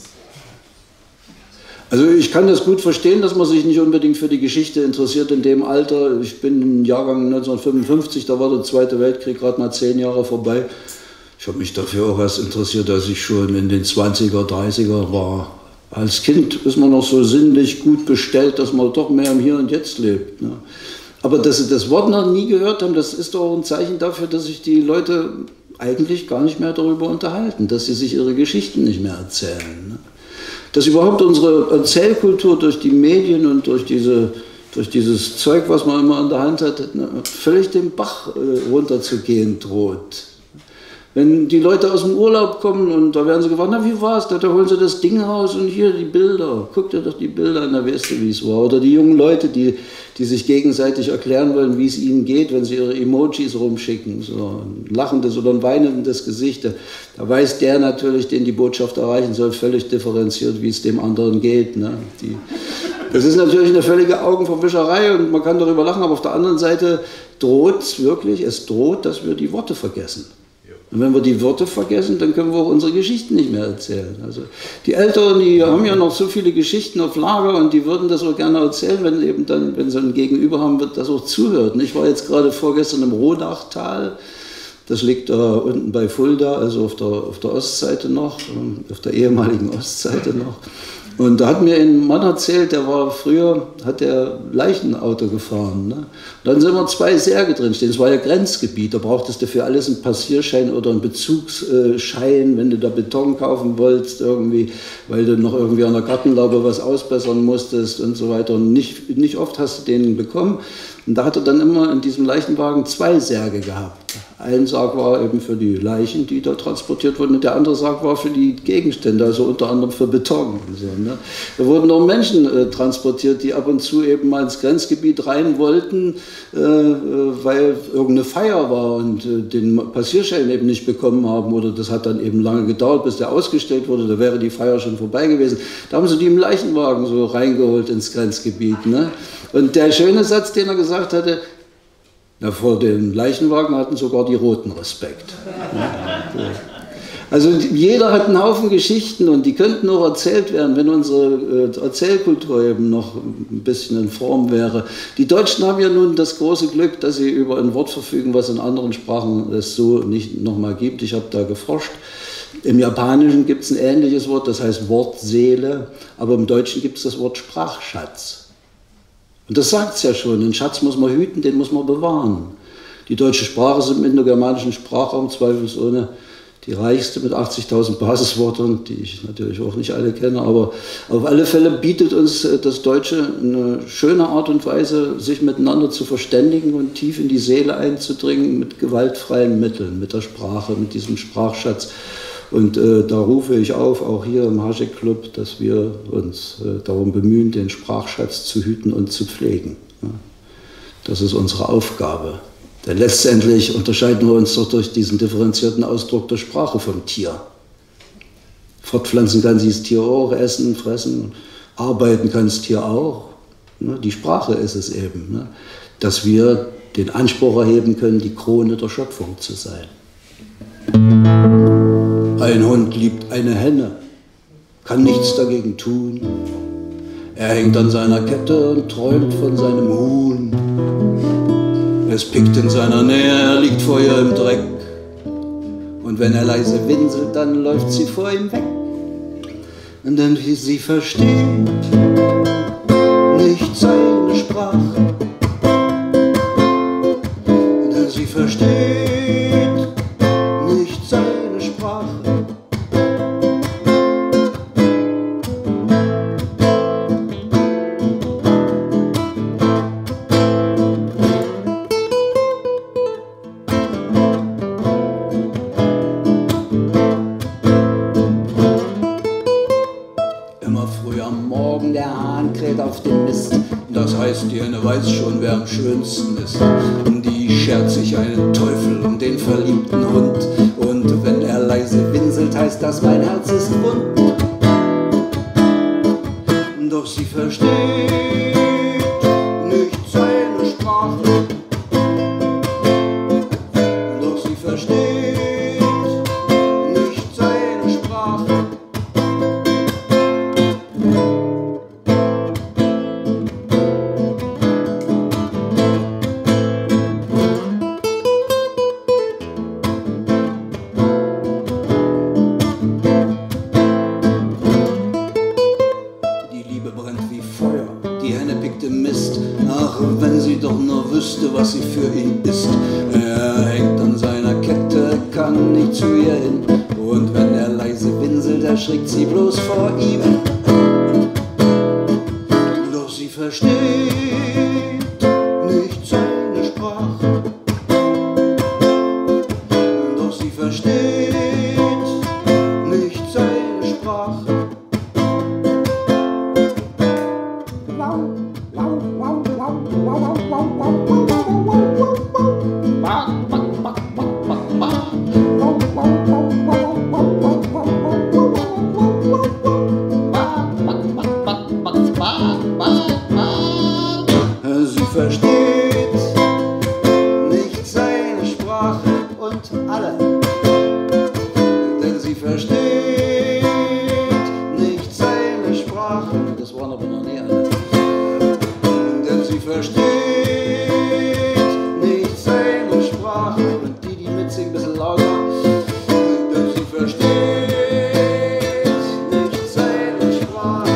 Also ich kann das gut verstehen, dass man sich nicht unbedingt für die Geschichte interessiert in dem Alter. Ich bin im Jahrgang neunzehnhundertfünfundfünfzig, da war der Zweite Weltkrieg gerade mal zehn Jahre vorbei. Ich habe mich dafür auch erst interessiert, als ich schon in den zwanziger, dreißiger war. Als Kind ist man noch so sinnlich gut bestellt, dass man doch mehr im Hier und Jetzt lebt, ne? Aber dass sie das Wort noch nie gehört haben, das ist doch ein Zeichen dafür, dass sich die Leute eigentlich gar nicht mehr darüber unterhalten, dass sie sich ihre Geschichten nicht mehr erzählen, ne? Dass überhaupt unsere Erzählkultur durch die Medien und durch, diese, durch dieses Zeug, was man immer in der Hand hat, ne, völlig den Bach äh, runterzugehen droht. Wenn die Leute aus dem Urlaub kommen und da werden sie gefragt, na wie war's, da, da holen sie das Ding raus und hier die Bilder, guck dir doch die Bilder an, da weißt du, wie es war. Oder die jungen Leute, die, die sich gegenseitig erklären wollen, wie es ihnen geht, wenn sie ihre Emojis rumschicken, so ein lachendes oder ein weinendes Gesicht, da, da weiß der natürlich, den die Botschaft erreichen soll, völlig differenziert, wie es dem anderen geht, ne? Die, das ist natürlich eine völlige Augenverwischerei und man kann darüber lachen, aber auf der anderen Seite droht es wirklich, es droht, dass wir die Worte vergessen. Und wenn wir die Worte vergessen, dann können wir auch unsere Geschichten nicht mehr erzählen. Also die Älteren, die haben ja noch so viele Geschichten auf Lager und die würden das auch gerne erzählen, wenn eben dann, wenn sie ein Gegenüber haben, wird das auch zuhört. Ich war jetzt gerade vorgestern im Rodachtal, das liegt da unten bei Fulda, also auf der, auf der Ostseite noch, auf der ehemaligen Ostseite noch. Und da hat mir ein Mann erzählt, der war früher, hat der Leichenauto gefahren, ne? Und dann sind wir zwei Särge drin stehen, das war ja Grenzgebiet, da brauchtest du für alles einen Passierschein oder einen Bezugsschein, wenn du da Beton kaufen wolltest irgendwie, weil du noch irgendwie an der Gartenlaube was ausbessern musstest und so weiter. Und nicht, nicht oft hast du den bekommen. Und da hat er dann immer in diesem Leichenwagen zwei Särge gehabt. Ein Sarg war eben für die Leichen, die da transportiert wurden, und der andere Sarg war für die Gegenstände, also unter anderem für Beton. So, ne? Da wurden auch Menschen äh, transportiert, die ab und zu eben mal ins Grenzgebiet rein wollten, äh, weil irgendeine Feier war und äh, den Passierschein eben nicht bekommen haben, oder das hat dann eben lange gedauert, bis der ausgestellt wurde, da wäre die Feier schon vorbei gewesen. Da haben sie die im Leichenwagen so reingeholt ins Grenzgebiet. Ne? Und der schöne Satz, den er gesagt hatte: Ja, vor den Leichenwagen hatten sogar die Roten Respekt. Also jeder hat einen Haufen Geschichten und die könnten auch erzählt werden, wenn unsere Erzählkultur eben noch ein bisschen in Form wäre. Die Deutschen haben ja nun das große Glück, dass sie über ein Wort verfügen, was in anderen Sprachen es so nicht nochmal gibt. Ich habe da geforscht. Im Japanischen gibt es ein ähnliches Wort, das heißt Wortseele, aber im Deutschen gibt es das Wort Sprachschatz. Und das sagt es ja schon, den Schatz muss man hüten, den muss man bewahren. Die deutsche Sprache ist im indogermanischen Sprachraum zweifelsohne die reichste mit achtzigtausend Basiswörtern, die ich natürlich auch nicht alle kenne, aber auf alle Fälle bietet uns das Deutsche eine schöne Art und Weise, sich miteinander zu verständigen und tief in die Seele einzudringen mit gewaltfreien Mitteln, mit der Sprache, mit diesem Sprachschatz. Und äh, da rufe ich auf, auch hier im Haschek Club, dass wir uns äh, darum bemühen, den Sprachschatz zu hüten und zu pflegen. Ja. Das ist unsere Aufgabe. Denn letztendlich unterscheiden wir uns doch durch diesen differenzierten Ausdruck der Sprache vom Tier. Fortpflanzen kann sich das Tier auch, essen, fressen, arbeiten kann das Tier auch. Die Sprache ist es eben, dass wir den Anspruch erheben können, die Krone der Schöpfung zu sein. Ein Hund liebt eine Henne, kann nichts dagegen tun. Er hängt an seiner Kette und träumt von seinem Huhn. Es pickt in seiner Nähe, er liegt vor ihr im Dreck. Und wenn er leise winselt, dann läuft sie vor ihm weg. Und denn sie versteht nicht seine Sprache. Denn sie versteht nicht seine Sprache. Die Henne weiß schon, wer am schönsten ist. Die schert sich einen Teufel um den verliebten Hund. Und wenn er leise winselt, heißt das, mein Herz ist wund. Doch sie versteht nicht seine Sprache. Doch sie versteht nicht seine Sprache. Was sie für ihn ist. Er hängt an seiner Kette, kann nicht zu ihr hin. Und wenn er leise winselt, erschrickt sie bloß vor ihm. Doch sie versteht nicht seine Sprache. Doch sie versteht nicht seine Sprache. Sie versteht nicht seine Sprache und alle, denn sie versteht nicht seine Sprache. Das waren aber noch nie alle. Denn sie versteht nicht seine Sprache. Und die, die mitsingen, ein bisschen lauter. Denn sie versteht nicht seine Sprache.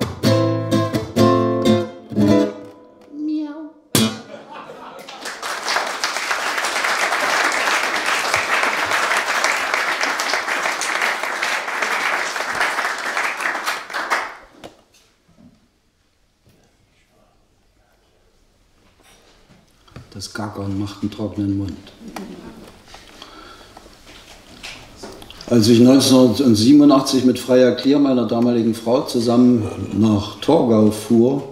Das Gackern macht einen trockenen Mund. Als ich neunzehnhundertsiebenundachtzig mit Freya Klier, meiner damaligen Frau, zusammen nach Torgau fuhr,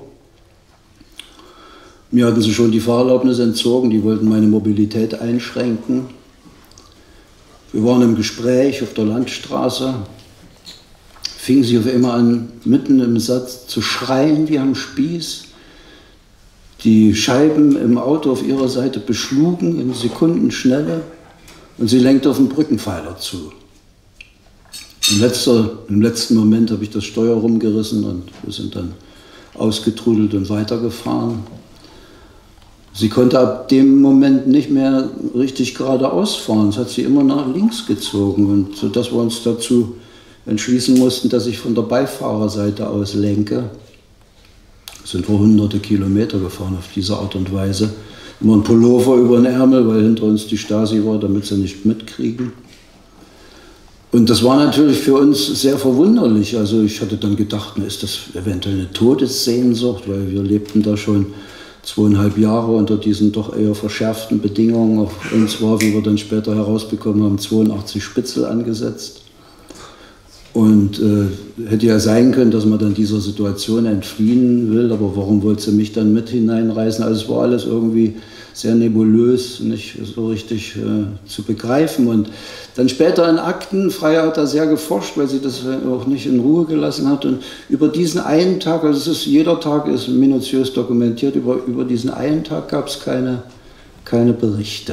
mir hatten sie schon die Fahrerlaubnis entzogen, die wollten meine Mobilität einschränken. Wir waren im Gespräch auf der Landstraße, fingen sie auf einmal an, mitten im Satz zu schreien wie am Spieß. die Scheiben im Auto auf ihrer Seite beschlugen in Sekundenschnelle und sie lenkte auf den Brückenpfeiler zu. Im, letzter, im letzten Moment habe ich das Steuer rumgerissen und wir sind dann ausgetrudelt und weitergefahren. Sie konnte ab dem Moment nicht mehr richtig geradeaus fahren. Es hat sie immer nach links gezogen, und sodass wir uns dazu entschließen mussten, dass ich von der Beifahrerseite aus lenke. Sind wir hunderte Kilometer gefahren auf diese Art und Weise. Immer ein Pullover über den Ärmel, weil hinter uns die Stasi war, damit sie nicht mitkriegen. Und das war natürlich für uns sehr verwunderlich. Also ich hatte dann gedacht, na, ist das eventuell eine Todessehnsucht, weil wir lebten da schon zweieinhalb Jahre unter diesen doch eher verschärften Bedingungen. Auf uns war, wie wir dann später herausbekommen haben, zweiundachtzig Spitzel angesetzt. Und äh, hätte ja sein können, dass man dann dieser Situation entfliehen will, aber warum wollte sie mich dann mit hineinreißen? Also es war alles irgendwie sehr nebulös, nicht so richtig äh, zu begreifen. Und dann später in Akten, Freya hat da sehr geforscht, weil sie das auch nicht in Ruhe gelassen hat. Und über diesen einen Tag, also es ist, jeder Tag ist minutiös dokumentiert, über, über diesen einen Tag gab es keine, keine Berichte.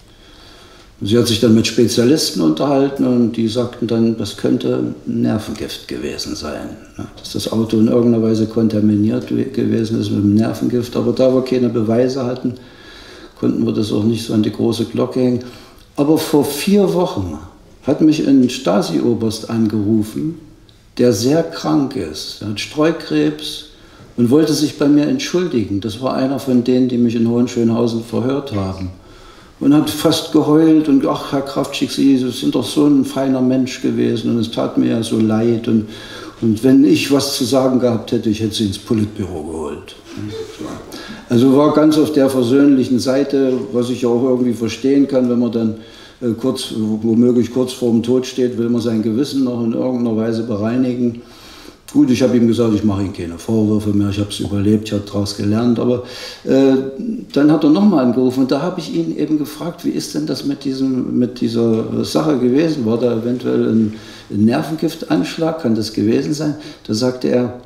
Sie hat sich dann mit Spezialisten unterhalten und die sagten dann, das könnte ein Nervengift gewesen sein. Dass das Auto in irgendeiner Weise kontaminiert gewesen ist mit einem Nervengift. Aber da wir keine Beweise hatten, konnten wir das auch nicht so an die große Glocke hängen. Aber vor vier Wochen hat mich ein Stasi-Oberst angerufen, der sehr krank ist. Er hat Streukrebs und wollte sich bei mir entschuldigen. Das war einer von denen, die mich in Hohenschönhausen verhört haben. Und hat fast geheult und, ach, Herr Kraftschick, Sie sind doch so ein feiner Mensch gewesen und es tat mir ja so leid. Und, und wenn ich was zu sagen gehabt hätte, ich hätte Sie ins Politbüro geholt. Also war ganz auf der versöhnlichen Seite, was ich auch irgendwie verstehen kann, wenn man dann äh, kurz, womöglich kurz vor dem Tod steht, will man sein Gewissen noch in irgendeiner Weise bereinigen. Gut, ich habe ihm gesagt, ich mache ihm keine Vorwürfe mehr, ich habe es überlebt, ich habe daraus gelernt, aber äh, dann hat er nochmal angerufen und da habe ich ihn eben gefragt, wie ist denn das mit, diesem, mit dieser Sache gewesen? War da eventuell ein, ein Nervengiftanschlag, kann das gewesen sein? Da sagte er,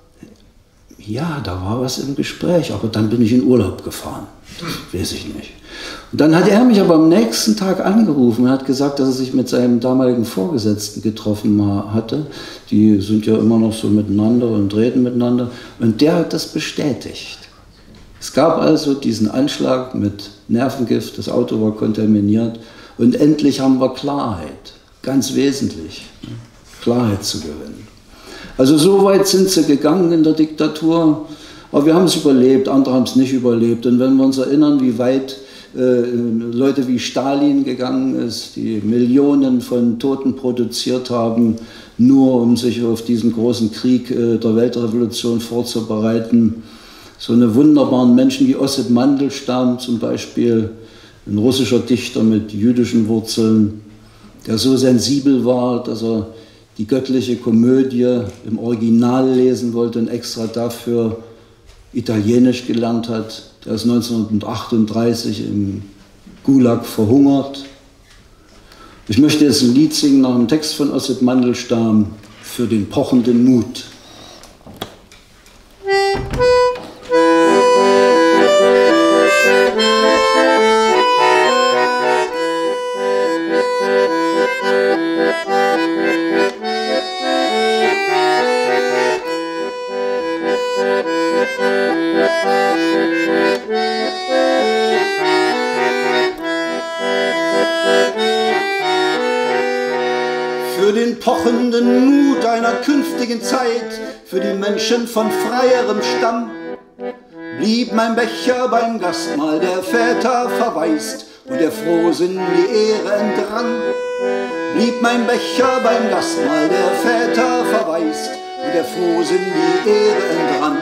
ja, da war was im Gespräch, aber dann bin ich in Urlaub gefahren, das weiß ich nicht. Und dann hat er mich aber am nächsten Tag angerufen und hat gesagt, dass er sich mit seinem damaligen Vorgesetzten getroffen hatte. Die sind ja immer noch so miteinander und reden miteinander. Und der hat das bestätigt. Es gab also diesen Anschlag mit Nervengift, das Auto war kontaminiert und endlich haben wir Klarheit, ganz wesentlich, Klarheit zu gewinnen. Also so weit sind sie gegangen in der Diktatur, aber wir haben es überlebt, andere haben es nicht überlebt. Und wenn wir uns erinnern, wie weit äh, Leute wie Stalin gegangen ist, die Millionen von Toten produziert haben, nur um sich auf diesen großen Krieg äh, der Weltrevolution vorzubereiten. So eine wunderbaren Menschen wie Ossip Mandelstam zum Beispiel, ein russischer Dichter mit jüdischen Wurzeln, der so sensibel war, dass er die göttliche Komödie im Original lesen wollte und extra dafür Italienisch gelernt hat. Der ist neunzehnhundertachtunddreißig im Gulag verhungert. Ich möchte jetzt ein Lied singen nach einem Text von Ossip Mandelstam für den pochenden Mut. Für den pochenden Mut einer künftigen Zeit, für die Menschen von freierem Stamm, blieb mein Becher beim Gastmahl der Väter verwaist und der Frohsinn die Ehre entrann. Blieb mein Becher beim Gastmahl der Väter verwaist und der Frohsinn die Ehre entrann.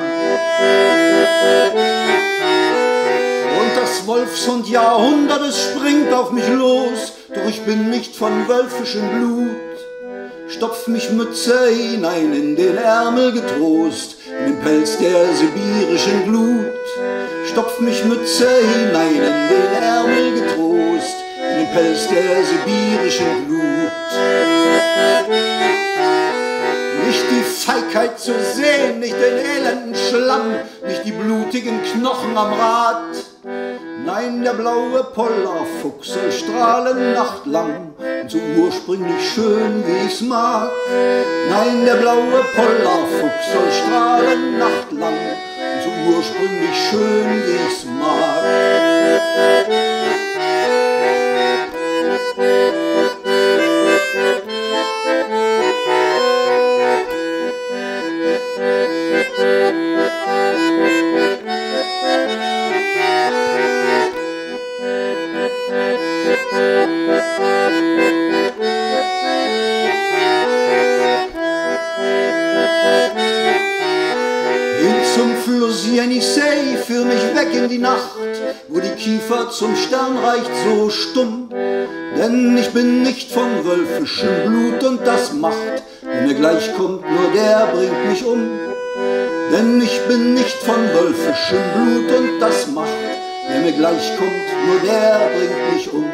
Und das Wolfshund-Jahrhundert, es springt auf mich los, doch ich bin nicht von wölfischem Blut. Stopf mich Mütze hinein in den Ärmel getrost, in den Pelz der sibirischen Glut. Stopf mich Mütze hinein in den Ärmel getrost, in den Pelz der sibirischen Glut. Nicht die Feigheit zu sehen, nicht den elenden Schlamm, nicht die blutigen Knochen am Rad. Nein, der blaue Pollerfuchs soll strahlen nachtlang und so ursprünglich schön, wie ich's mag. Nein, der blaue Pollerfuchs soll strahlen nachtlang und so ursprünglich schön, wie ich's mag. Jenisei, führ mich weg in die Nacht, wo die Kiefer zum Stern reicht, so stumm. Denn ich bin nicht von wölfischem Blut und das macht, wenn mir gleich kommt, nur der bringt mich um. Denn ich bin nicht von wölfischem Blut und das macht, wenn mir gleich kommt, nur der bringt mich um.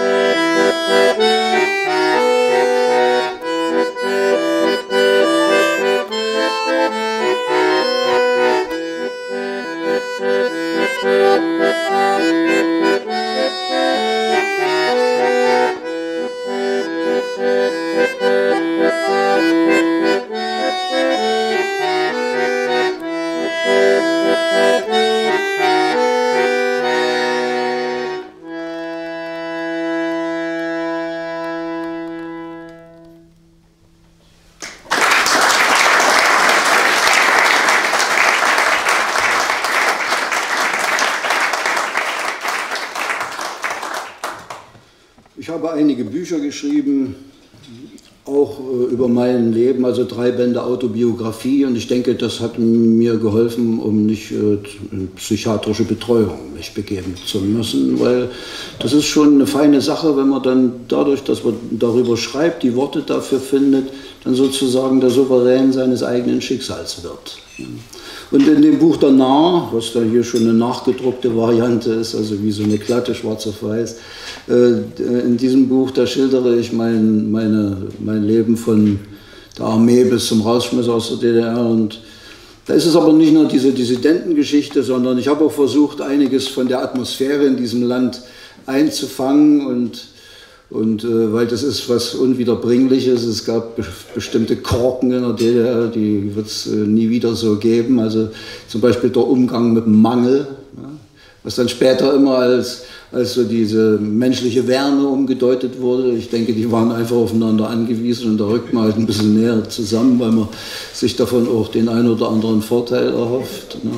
Ich habe einige Bücher geschrieben, auch äh, über mein Leben, also drei Bände Autobiografie, und ich denke, das hat mir geholfen, um nicht äh, in psychiatrische Betreuung mich begeben zu müssen, weil das ist schon eine feine Sache, wenn man dann dadurch, dass man darüber schreibt, die Worte dafür findet, dann sozusagen der Souverän seines eigenen Schicksals wird. Und in dem Buch Der Narr, was da hier schon eine nachgedruckte Variante ist, also wie so eine glatte schwarz auf weiß, in diesem Buch, da schildere ich mein, meine, mein Leben von der Armee bis zum Rausschmiss aus der D D R. Und da ist es aber nicht nur diese Dissidentengeschichte, sondern ich habe auch versucht, einiges von der Atmosphäre in diesem Land einzufangen. Und, und äh, weil das ist was Unwiederbringliches, es gab be bestimmte Korken in der D D R, die wird es äh, nie wieder so geben. Also zum Beispiel der Umgang mit dem Mangel, ja, was dann später immer als als so diese menschliche Wärme umgedeutet wurde. Ich denke, die waren einfach aufeinander angewiesen und da rückt man halt ein bisschen näher zusammen, weil man sich davon auch den einen oder anderen Vorteil erhofft. Ne?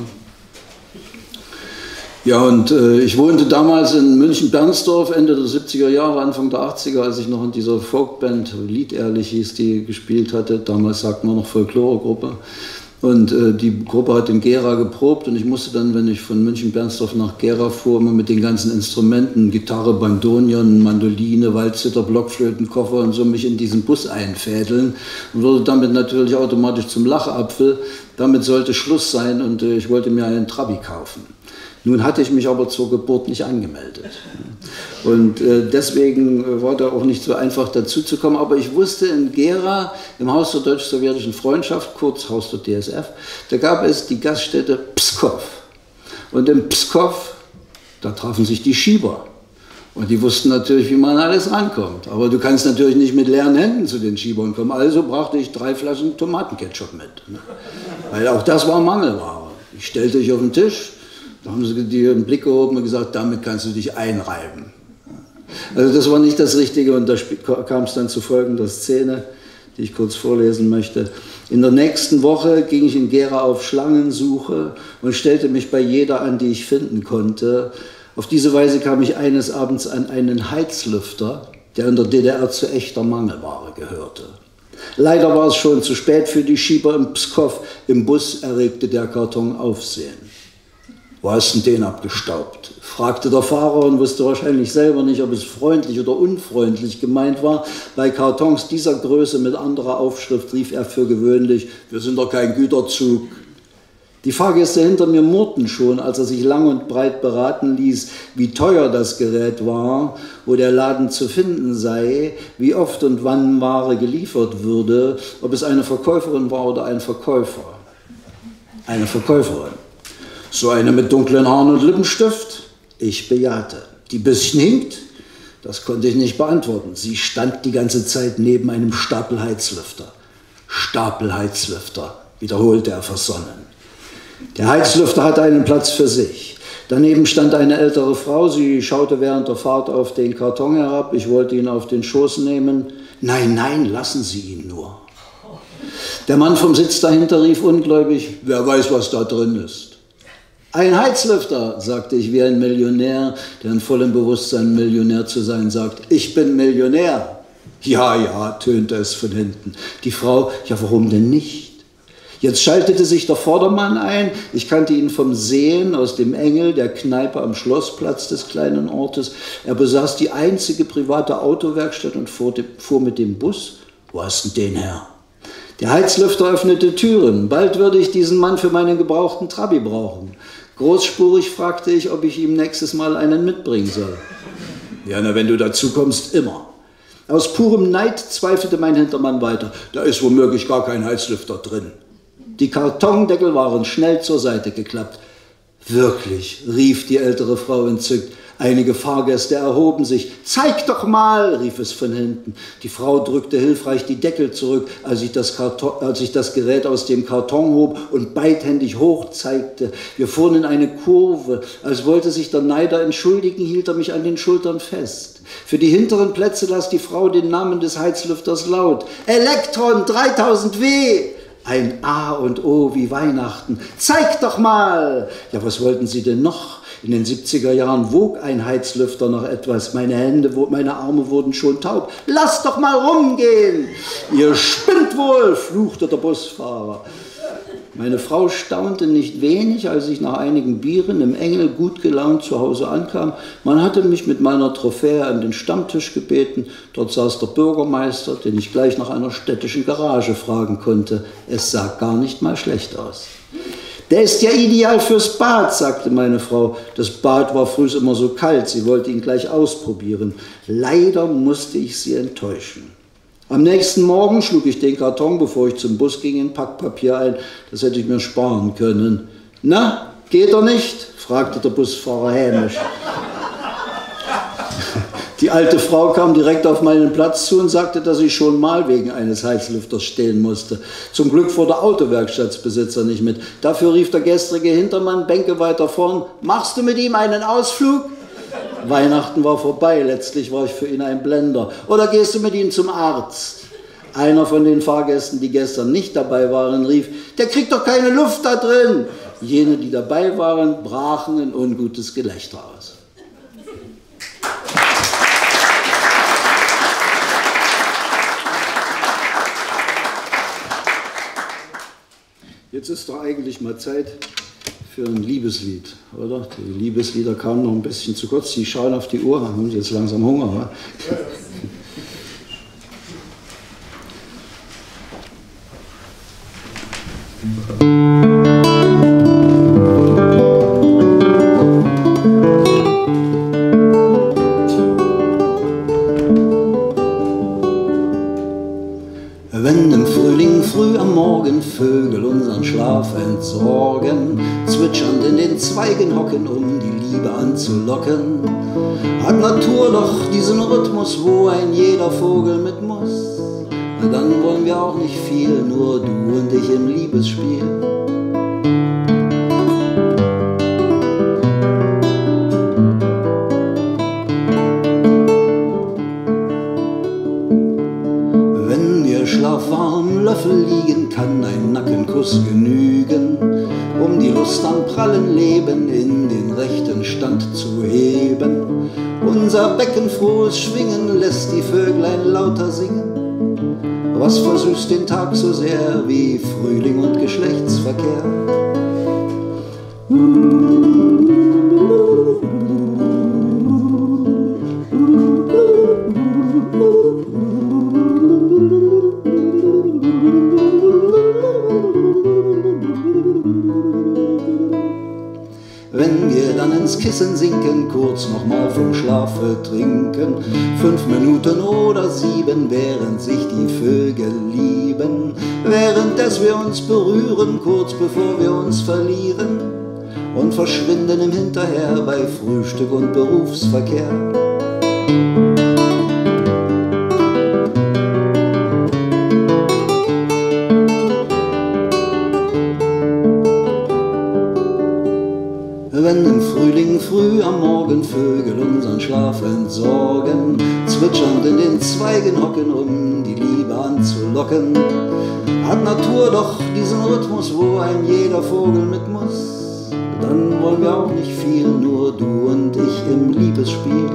Ja, und äh, ich wohnte damals in München-Bernsdorf, Ende der siebziger Jahre, Anfang der achtziger, als ich noch in dieser Folkband, Lied ehrlich hieß, die gespielt hatte. Damals sagt man noch Folklore-Gruppe. Und äh, die Gruppe hat in Gera geprobt und ich musste dann, wenn ich von München-Bernsdorf nach Gera fuhr, immer mit den ganzen Instrumenten, Gitarre, Bandonion, Mandoline, Waldsitter, Blockflöten, Koffer und so, mich in diesen Bus einfädeln und wurde damit natürlich automatisch zum Lachapfel. Damit sollte Schluss sein und äh, ich wollte mir einen Trabi kaufen. Nun hatte ich mich aber zur Geburt nicht angemeldet. Und äh, deswegen war da auch nicht so einfach dazu zu kommen. Aber ich wusste, in Gera, im Haus der deutsch-sowjetischen Freundschaft, kurz Haus der D S F, da gab es die Gaststätte Pskov. Und in Pskov, da trafen sich die Schieber. Und die wussten natürlich, wie man alles rankommt. Aber du kannst natürlich nicht mit leeren Händen zu den Schiebern kommen. Also brachte ich drei Flaschen Tomatenketchup mit. Weil auch das war Mangelware. Ich stellte dich auf den Tisch. Da haben sie dir einen Blick gehoben und gesagt, damit kannst du dich einreiben. Also das war nicht das Richtige und da kam es dann zu folgender Szene, die ich kurz vorlesen möchte. In der nächsten Woche ging ich in Gera auf Schlangensuche und stellte mich bei jeder an, die ich finden konnte. Auf diese Weise kam ich eines Abends an einen Heizlüfter, der in der D D R zu echter Mangelware gehörte. Leider war es schon zu spät für die Schieber im Pskov. Im Bus erregte der Karton Aufsehen. Wo hast du den abgestaubt? Fragte der Fahrer und wusste wahrscheinlich selber nicht, ob es freundlich oder unfreundlich gemeint war. Bei Kartons dieser Größe mit anderer Aufschrift rief er für gewöhnlich, wir sind doch kein Güterzug. Die Fahrgäste hinter mir murrten schon, als er sich lang und breit beraten ließ, wie teuer das Gerät war, wo der Laden zu finden sei, wie oft und wann Ware geliefert würde, ob es eine Verkäuferin war oder ein Verkäufer. Eine Verkäuferin. So eine mit dunklen Haaren und Lippenstift? Ich bejahte. Die bisschen hinkt? Das konnte ich nicht beantworten. Sie stand die ganze Zeit neben einem Stapel Heizlüfter. Stapel Heizlüfter, wiederholte er versonnen. Der Heizlüfter hatte einen Platz für sich. Daneben stand eine ältere Frau. Sie schaute während der Fahrt auf den Karton herab. Ich wollte ihn auf den Schoß nehmen. Nein, nein, lassen Sie ihn nur. Der Mann vom Sitz dahinter rief ungläubig, wer weiß, was da drin ist. Ein Heizlüfter, sagte ich wie ein Millionär, der in vollem Bewusstsein, Millionär zu sein sagt. Ich bin Millionär. Ja, ja, tönte es von hinten. Die Frau, ja, warum denn nicht? Jetzt schaltete sich der Vordermann ein. Ich kannte ihn vom Sehen aus dem Engel, der Kneipe am Schlossplatz des kleinen Ortes. Er besaß die einzige private Autowerkstatt und fuhr, fuhr mit dem Bus. Wo hast denn den her? Der Heizlüfter öffnete Türen. Bald würde ich diesen Mann für meinen gebrauchten Trabi brauchen. Großspurig fragte ich, ob ich ihm nächstes Mal einen mitbringen soll. Ja, na, wenn du dazu kommst, immer. Aus purem Neid zweifelte mein Hintermann weiter. Da ist womöglich gar kein Heizlüfter drin. Die Kartondeckel waren schnell zur Seite geklappt. Wirklich, rief die ältere Frau entzückt. Einige Fahrgäste erhoben sich. Zeig doch mal, rief es von hinten. Die Frau drückte hilfreich die Deckel zurück, als ich das, Karton, als ich das Gerät aus dem Karton hob und beidhändig hoch zeigte. Wir fuhren in eine Kurve. Als wollte sich der Neider entschuldigen, hielt er mich an den Schultern fest. Für die hinteren Plätze las die Frau den Namen des Heizlüfters laut. Elektron dreitausend W! Ein A und O wie Weihnachten. Zeig doch mal! Ja, was wollten Sie denn noch? In den siebziger Jahren wog ein Heizlüfter noch etwas. Meine Hände, meine Arme wurden schon taub. Lass doch mal rumgehen! Ihr spinnt wohl, fluchte der Busfahrer. Meine Frau staunte nicht wenig, als ich nach einigen Bieren im Engel gut gelaunt zu Hause ankam. Man hatte mich mit meiner Trophäe an den Stammtisch gebeten. Dort saß der Bürgermeister, den ich gleich nach einer städtischen Garage fragen konnte. Es sah gar nicht mal schlecht aus. Der ist ja ideal fürs Bad, sagte meine Frau. Das Bad war früh immer so kalt, sie wollte ihn gleich ausprobieren. Leider musste ich sie enttäuschen. Am nächsten Morgen schlug ich den Karton, bevor ich zum Bus ging, in Packpapier ein. Das hätte ich mir sparen können. Na, geht er nicht? Fragte der Busfahrer hämisch. Die alte Frau kam direkt auf meinen Platz zu und sagte, dass ich schon mal wegen eines Heizlüfters stehen musste. Zum Glück fuhr der Autowerkstattsbesitzer nicht mit. Dafür rief der gestrige Hintermann, Bänke weiter vorn, machst du mit ihm einen Ausflug? Weihnachten war vorbei, letztlich war ich für ihn ein Blender. Oder gehst du mit ihm zum Arzt? Einer von den Fahrgästen, die gestern nicht dabei waren, rief, der kriegt doch keine Luft da drin. Jene, die dabei waren, brachen in ungutes Gelächter aus. Jetzt ist doch eigentlich mal Zeit für ein Liebeslied, oder? Die Liebeslieder kamen noch ein bisschen zu kurz. Sie schauen auf die Uhr, haben Sie jetzt langsam Hunger, oder? Wenn im Frühling früh am Morgen Vögel unseren Schlaf entsorgen, zwitschernd in den Zweigen hocken, um die Liebe anzulocken, hat Natur doch diesen Rhythmus, wo ein jeder Vogel mit muss. Na dann wollen wir auch nicht viel, nur du und ich im Liebesspiel. Schlafwarm Löffel liegen, kann ein Nackenkuss genügen, um die Lust am prallen Leben in den rechten Stand zu heben. Unser beckenfrohes Schwingen lässt die Vöglein lauter singen. Was versüßt den Tag so sehr wie Frühling und Geschlechtsverkehr? dann ins Kissen sinken, kurz nochmal vom Schlafe trinken. Fünf Minuten oder sieben, während sich die Vögel lieben, während dass wir uns berühren, kurz bevor wir uns verlieren und verschwinden im Hinterher bei Frühstück und Berufsverkehr. Wenn im Frühling früh am Morgen Vögel unseren Schlaf entsorgen, zwitschernd in den Zweigen hocken, um die Liebe anzulocken, hat Natur doch diesen Rhythmus, wo ein jeder Vogel mit muss. Dann wollen wir auch nicht viel, nur du und ich im Liebesspiel.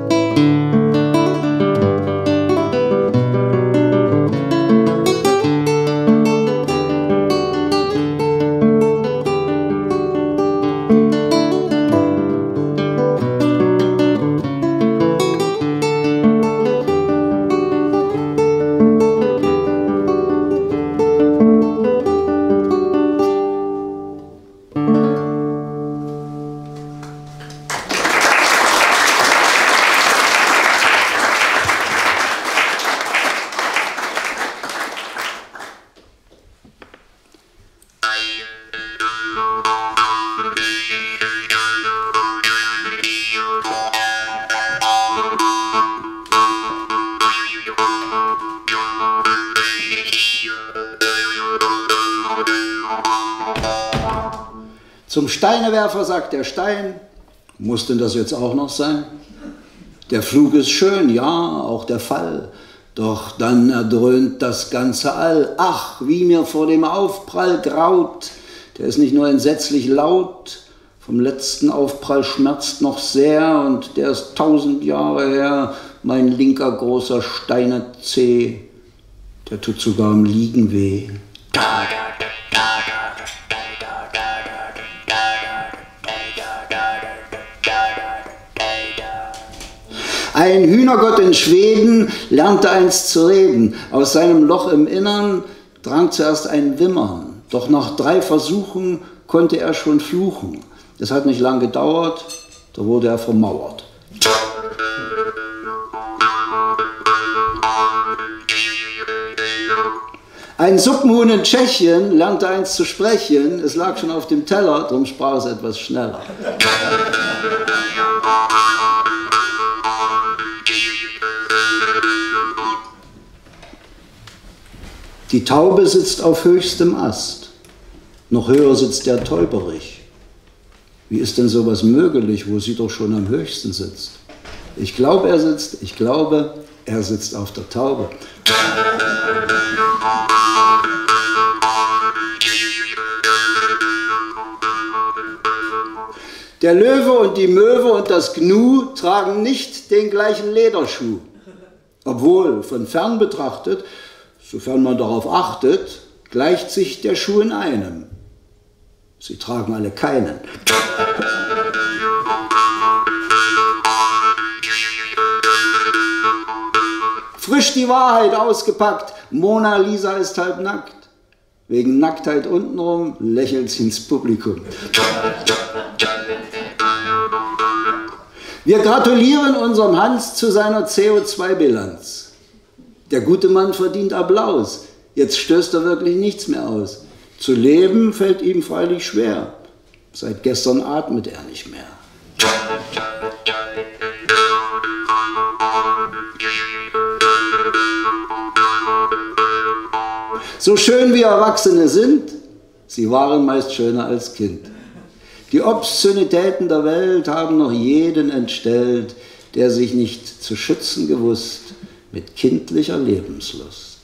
Zum Steinewerfer sagt der Stein, muss denn das jetzt auch noch sein? Der Flug ist schön, ja, auch der Fall, doch dann erdröhnt das ganze All. Ach, wie mir vor dem Aufprall graut, der ist nicht nur entsetzlich laut, vom letzten Aufprall schmerzt noch sehr und der ist tausend Jahre her, mein linker großer Steinerzeh, der tut sogar im Liegen weh. Ein Hühnergott in Schweden lernte einst zu reden. Aus seinem Loch im Innern drang zuerst ein Wimmern. Doch nach drei Versuchen konnte er schon fluchen. Es hat nicht lang gedauert, da wurde er vermauert. Ein Suppenhuhn in Tschechien lernte einst zu sprechen. Es lag schon auf dem Teller, darum sprach es etwas schneller. Die Taube sitzt auf höchstem Ast, noch höher sitzt der Täuberich. Wie ist denn sowas möglich, wo sie doch schon am höchsten sitzt? Ich glaube, er sitzt, ich glaube, er sitzt auf der Taube. Der Löwe und die Möwe und das Gnu tragen nicht den gleichen Lederschuh, obwohl von fern betrachtet, sofern man darauf achtet, gleicht sich der Schuh in einem. Sie tragen alle keinen. Frisch die Wahrheit ausgepackt, Mona Lisa ist halb nackt. Wegen Nacktheit untenrum lächelt sie ins Publikum. Wir gratulieren unserem Hans zu seiner C O zwei Bilanz. Der gute Mann verdient Applaus. Jetzt stößt er wirklich nichts mehr aus. Zu leben fällt ihm freilich schwer. Seit gestern atmet er nicht mehr. So schön wie Erwachsene sind, sie waren meist schöner als Kind. Die Obszönitäten der Welt haben noch jeden entstellt, der sich nicht zu schützen gewusst mit kindlicher Lebenslust.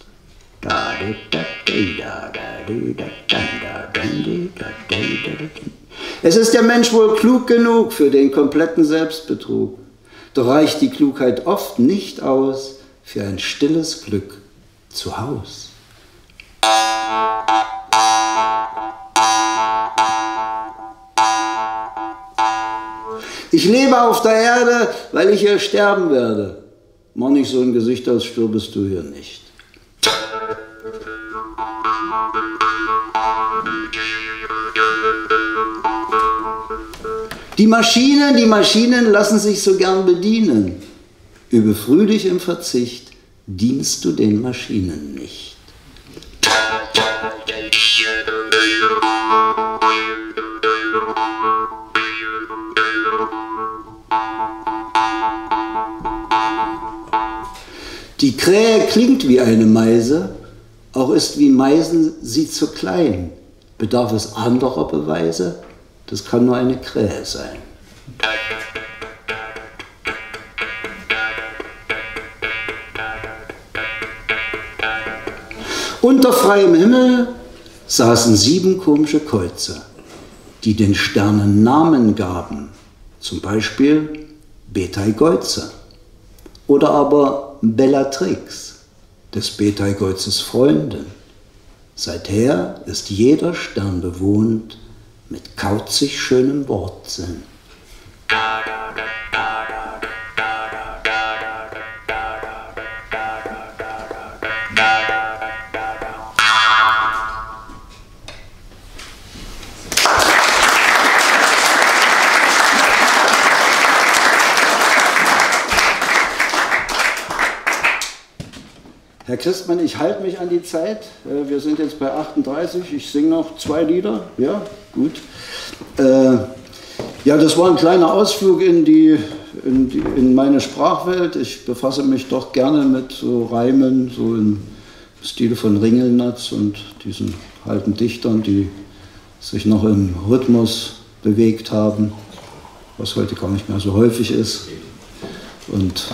Es ist der Mensch wohl klug genug für den kompletten Selbstbetrug, doch reicht die Klugheit oft nicht aus für ein stilles Glück zu Haus. Ich lebe auf der Erde, weil ich hier sterben werde. Mach nicht so ein Gesicht, als stürbest du hier nicht. Die Maschinen, die Maschinen lassen sich so gern bedienen. Übe fröhlich im Verzicht, dienst du den Maschinen nicht. Die Krähe klingt wie eine Meise, auch ist wie Meisen sie zu klein. Bedarf es anderer Beweise? Das kann nur eine Krähe sein. Unter freiem Himmel saßen sieben komische Käuze, die den Sternen Namen gaben, zum Beispiel Betelgeuse oder aber Bellatrix, des Betelgeuzes Freundin. Seither ist jeder Stern bewohnt mit kauzig schönem Wortsinn. Herr Christmann, ich halte mich an die Zeit. Wir sind jetzt bei achtunddreißig. Ich singe noch zwei Lieder. Ja, gut. Äh, ja, das war ein kleiner Ausflug in, die, in, die, in meine Sprachwelt. Ich befasse mich doch gerne mit so Reimen, so im Stile von Ringelnatz und diesen alten Dichtern, die sich noch im Rhythmus bewegt haben, was heute gar nicht mehr so häufig ist. Und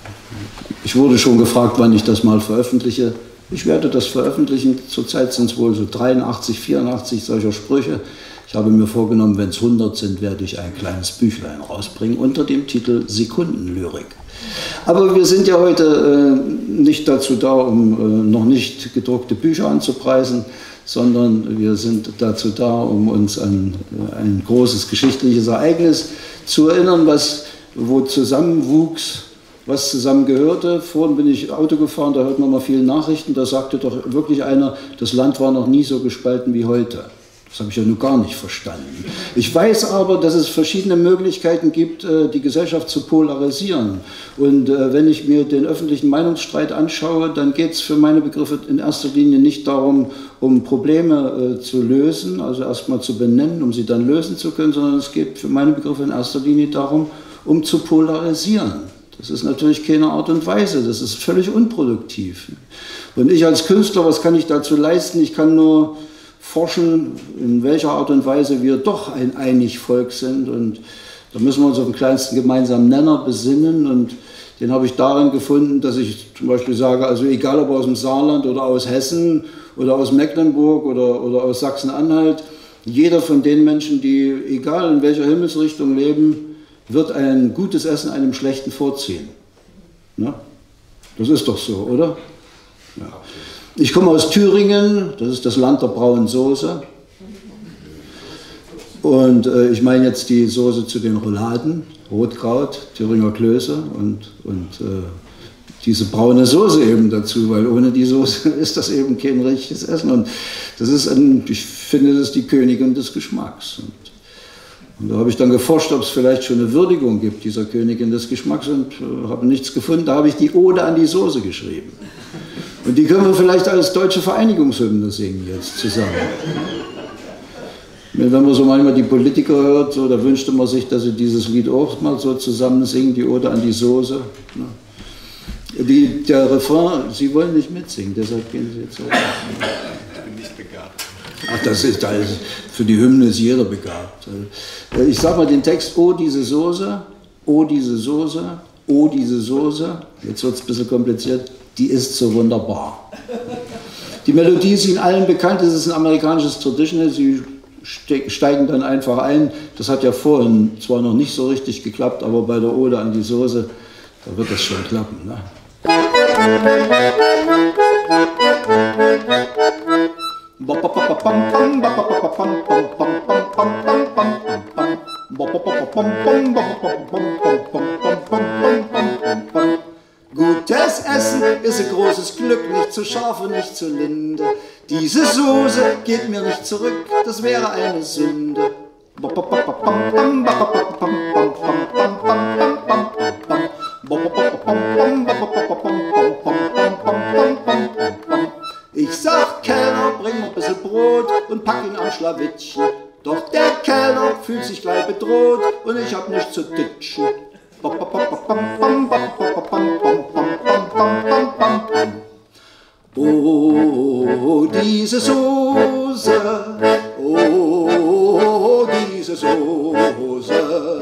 ich wurde schon gefragt, wann ich das mal veröffentliche. Ich werde das veröffentlichen. Zurzeit sind es wohl so dreiundachtzig, vierundachtzig solcher Sprüche. Ich habe mir vorgenommen, wenn es hundert sind, werde ich ein kleines Büchlein rausbringen unter dem Titel Sekundenlyrik. Aber wir sind ja heute äh, nicht dazu da, um äh, noch nicht gedruckte Bücher anzupreisen, sondern wir sind dazu da, um uns an äh, ein großes geschichtliches Ereignis zu erinnern, was, wo zusammenwuchs, was zusammengehörte. Vorhin bin ich Auto gefahren, da hört man mal viele Nachrichten, da sagte doch wirklich einer, das Land war noch nie so gespalten wie heute. Das habe ich ja nun gar nicht verstanden. Ich weiß aber, dass es verschiedene Möglichkeiten gibt, die Gesellschaft zu polarisieren. Und wenn ich mir den öffentlichen Meinungsstreit anschaue, dann geht es für meine Begriffe in erster Linie nicht darum, um Probleme zu lösen, also erstmal zu benennen, um sie dann lösen zu können, sondern es geht für meine Begriffe in erster Linie darum, um zu polarisieren. Das ist natürlich keine Art und Weise, das ist völlig unproduktiv. Und ich als Künstler, was kann ich dazu leisten? Ich kann nur forschen, in welcher Art und Weise wir doch ein einig Volk sind. Und da müssen wir uns auf den kleinsten gemeinsamen Nenner besinnen. Und den habe ich darin gefunden, dass ich zum Beispiel sage, also egal ob aus dem Saarland oder aus Hessen oder aus Mecklenburg oder, oder aus Sachsen-Anhalt, jeder von den Menschen, die egal in welcher Himmelsrichtung leben, wird ein gutes Essen einem schlechten vorziehen. Na? Das ist doch so, oder? Ja. Ich komme aus Thüringen, das ist das Land der braunen Soße. Und äh, ich meine jetzt die Soße zu den Rouladen, Rotkraut, Thüringer Klöße und, und äh, diese braune Soße eben dazu, weil ohne die Soße ist das eben kein richtiges Essen. Und das ist, ein, ich finde, das ist die Königin des Geschmacks. Und, Und da habe ich dann geforscht, ob es vielleicht schon eine Würdigung gibt dieser Königin des Geschmacks und äh, habe nichts gefunden. Da habe ich die Ode an die Soße geschrieben. Und die können wir vielleicht als deutsche Vereinigungshymne singen jetzt zusammen. Wenn man so manchmal die Politiker hört, so, da wünschte man sich, dass sie dieses Lied auch mal so zusammen singen, die Ode an die Soße. Die, der Refrain, Sie wollen nicht mitsingen, deshalb gehen Sie jetzt auch. Ich bin nicht begabt. Ach, das ist, das ist, für die Hymne ist jeder begabt. Ich sage mal den Text, oh diese Soße, oh diese Soße, oh diese Soße, jetzt wird es ein bisschen kompliziert, die ist so wunderbar. Die Melodie ist Ihnen allen bekannt, es ist ein amerikanisches Traditional, Sie steigen dann einfach ein. Das hat ja vorhin zwar noch nicht so richtig geklappt, aber bei der Ode an die Soße, da wird das schon klappen. Ne? Gutes Essen ist ein großes Glück, nicht zu scharf und nicht zu linde. Diese Soße geht mir nicht zurück, das wäre eine Sünde. Ich sag, Kellner, bring mir ein bisschen Brot und pack ihn am Schlawittchen. Doch der Kellner fühlt sich gleich bedroht und ich hab nichts zu ditchen. Oh, diese Soße, oh, diese Soße,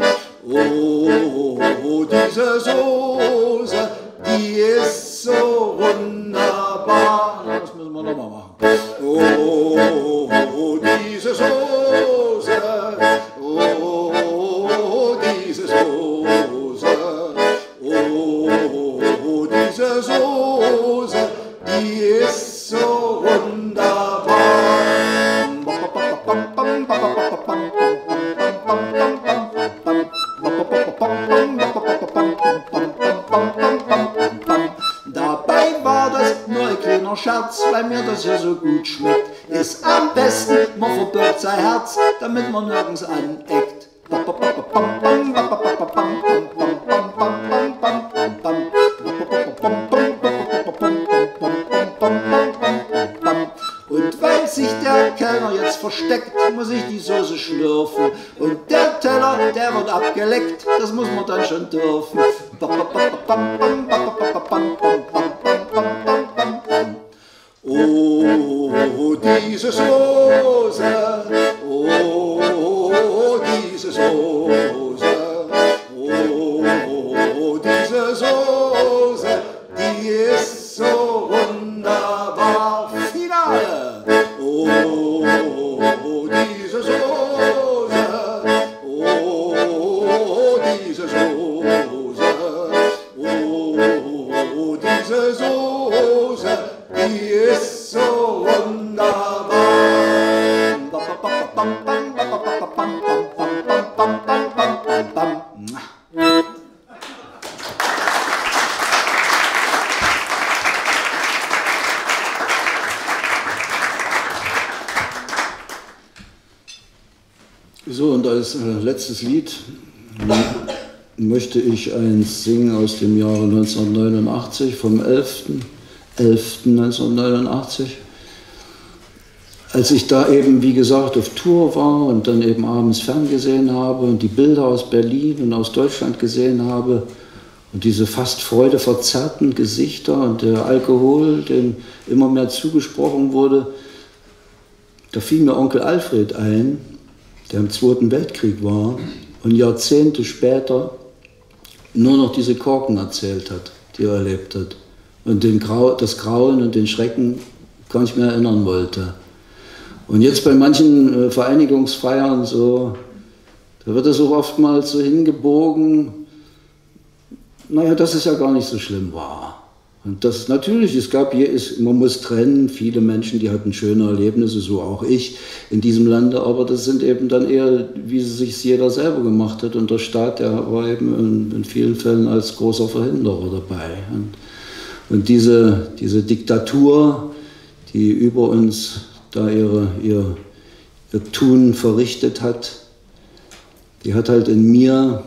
oh, diese Soße, die ist so wunderbar. Das müssen wir nochmal machen. Oh, diese Soße, oh, diese Soße, oh, diese Soße, die ist so wunderbar. Dabei war das nur ein kleiner Scherz, weil mir das ja so gut schmeckt. Ist am besten, man verbirgt sein Herz, damit man nirgends aneckt. Und weil sich der Kellner jetzt versteckt, muss ich die Soße schlürfen. Und der Teller, der wird abgeleckt, das muss man dann schon dürfen. Oh, diese Soße, oh, diese Soße, oh, diese Soße, die ist so wunderbar. Finale! Oh, diese Soße, oh, diese Soße, oh, diese Soße, die ist so wunderbar. So, und als äh, letztes Lied möchte ich eins singen aus dem Jahre neunzehnhundertneunundachtzig, vom elften elften neunzehnhundertneunundachtzig. Als ich da eben, wie gesagt, auf Tour war und dann eben abends ferngesehen habe und die Bilder aus Berlin und aus Deutschland gesehen habe und diese fast freudeverzerrten Gesichter und der Alkohol, dem immer mehr zugesprochen wurde, da fiel mir Onkel Alfred ein, der im Zweiten Weltkrieg war und Jahrzehnte später nur noch diese Korken erzählt hat, die er erlebt hat. Und den Grau, das Grauen und den Schrecken gar nicht mehr erinnern wollte. Und jetzt bei manchen äh, Vereinigungsfeiern so, da wird es auch oftmals so hingebogen, naja, dass es ja gar nicht so schlimm war. Und das natürlich, es gab hier, ist, man muss trennen, viele Menschen, die hatten schöne Erlebnisse, so auch ich in diesem Lande, aber das sind eben dann eher, wie es sich jeder selber gemacht hat. Und der Staat, der war eben in, in vielen Fällen als großer Verhinderer dabei. Und, Und diese, diese Diktatur, die über uns da ihre, ihr, ihr Tun verrichtet hat, die hat halt in mir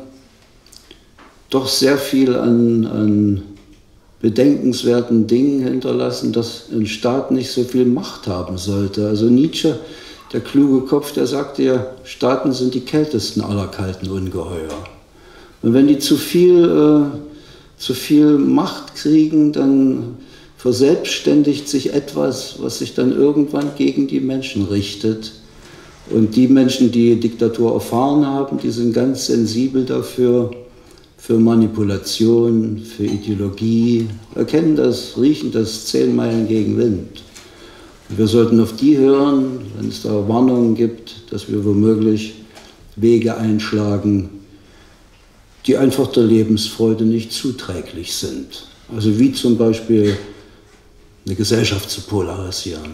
doch sehr viel an, an bedenkenswerten Dingen hinterlassen, dass ein Staat nicht so viel Macht haben sollte. Also Nietzsche, der kluge Kopf, der sagte ja, Staaten sind die kältesten aller kalten Ungeheuer. Und wenn die zu viel... Äh, zu viel Macht kriegen, dann verselbstständigt sich etwas, was sich dann irgendwann gegen die Menschen richtet. Und die Menschen, die Diktatur erfahren haben, die sind ganz sensibel dafür, für Manipulation, für Ideologie, erkennen das, riechen das zehn Meilen gegen Wind. Und wir sollten auf die hören, wenn es da Warnungen gibt, dass wir womöglich Wege einschlagen, die einfach der Lebensfreude nicht zuträglich sind. Also wie zum Beispiel eine Gesellschaft zu polarisieren.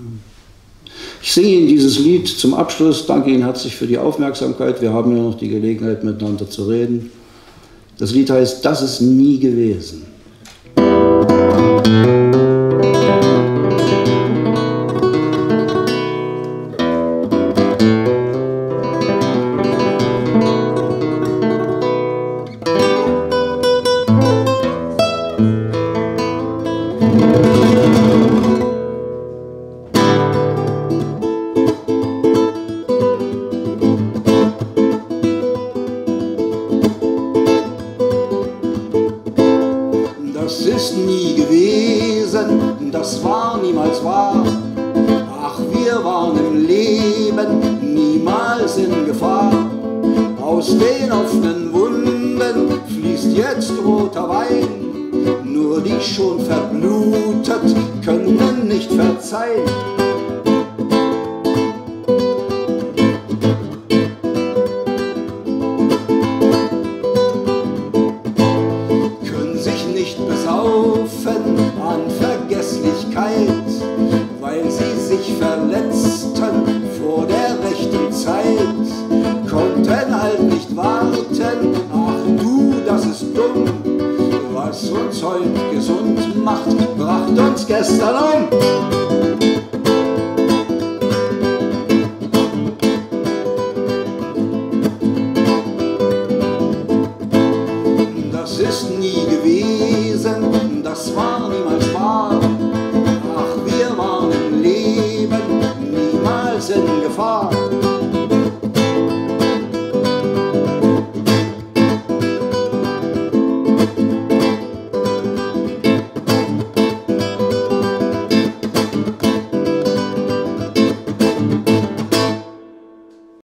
Ich singe Ihnen dieses Lied zum Abschluss, danke Ihnen herzlich für die Aufmerksamkeit, wir haben ja noch die Gelegenheit miteinander zu reden. Das Lied heißt Das ist nie gewesen. Aus den offenen Wunden fließt jetzt roter Wein. Nur die schon verblutet können nicht verzeihen. Können sich nicht besaufen an Vergesslichkeit, weil sie sich verletzten vor der rechten Zeit. Konnten halt nicht warten, ach du, das ist dumm. Was uns heute gesund macht, bracht uns gestern um. Das ist nie gewesen, das war niemals wahr. Ach, wir waren im Leben niemals in Gefahr.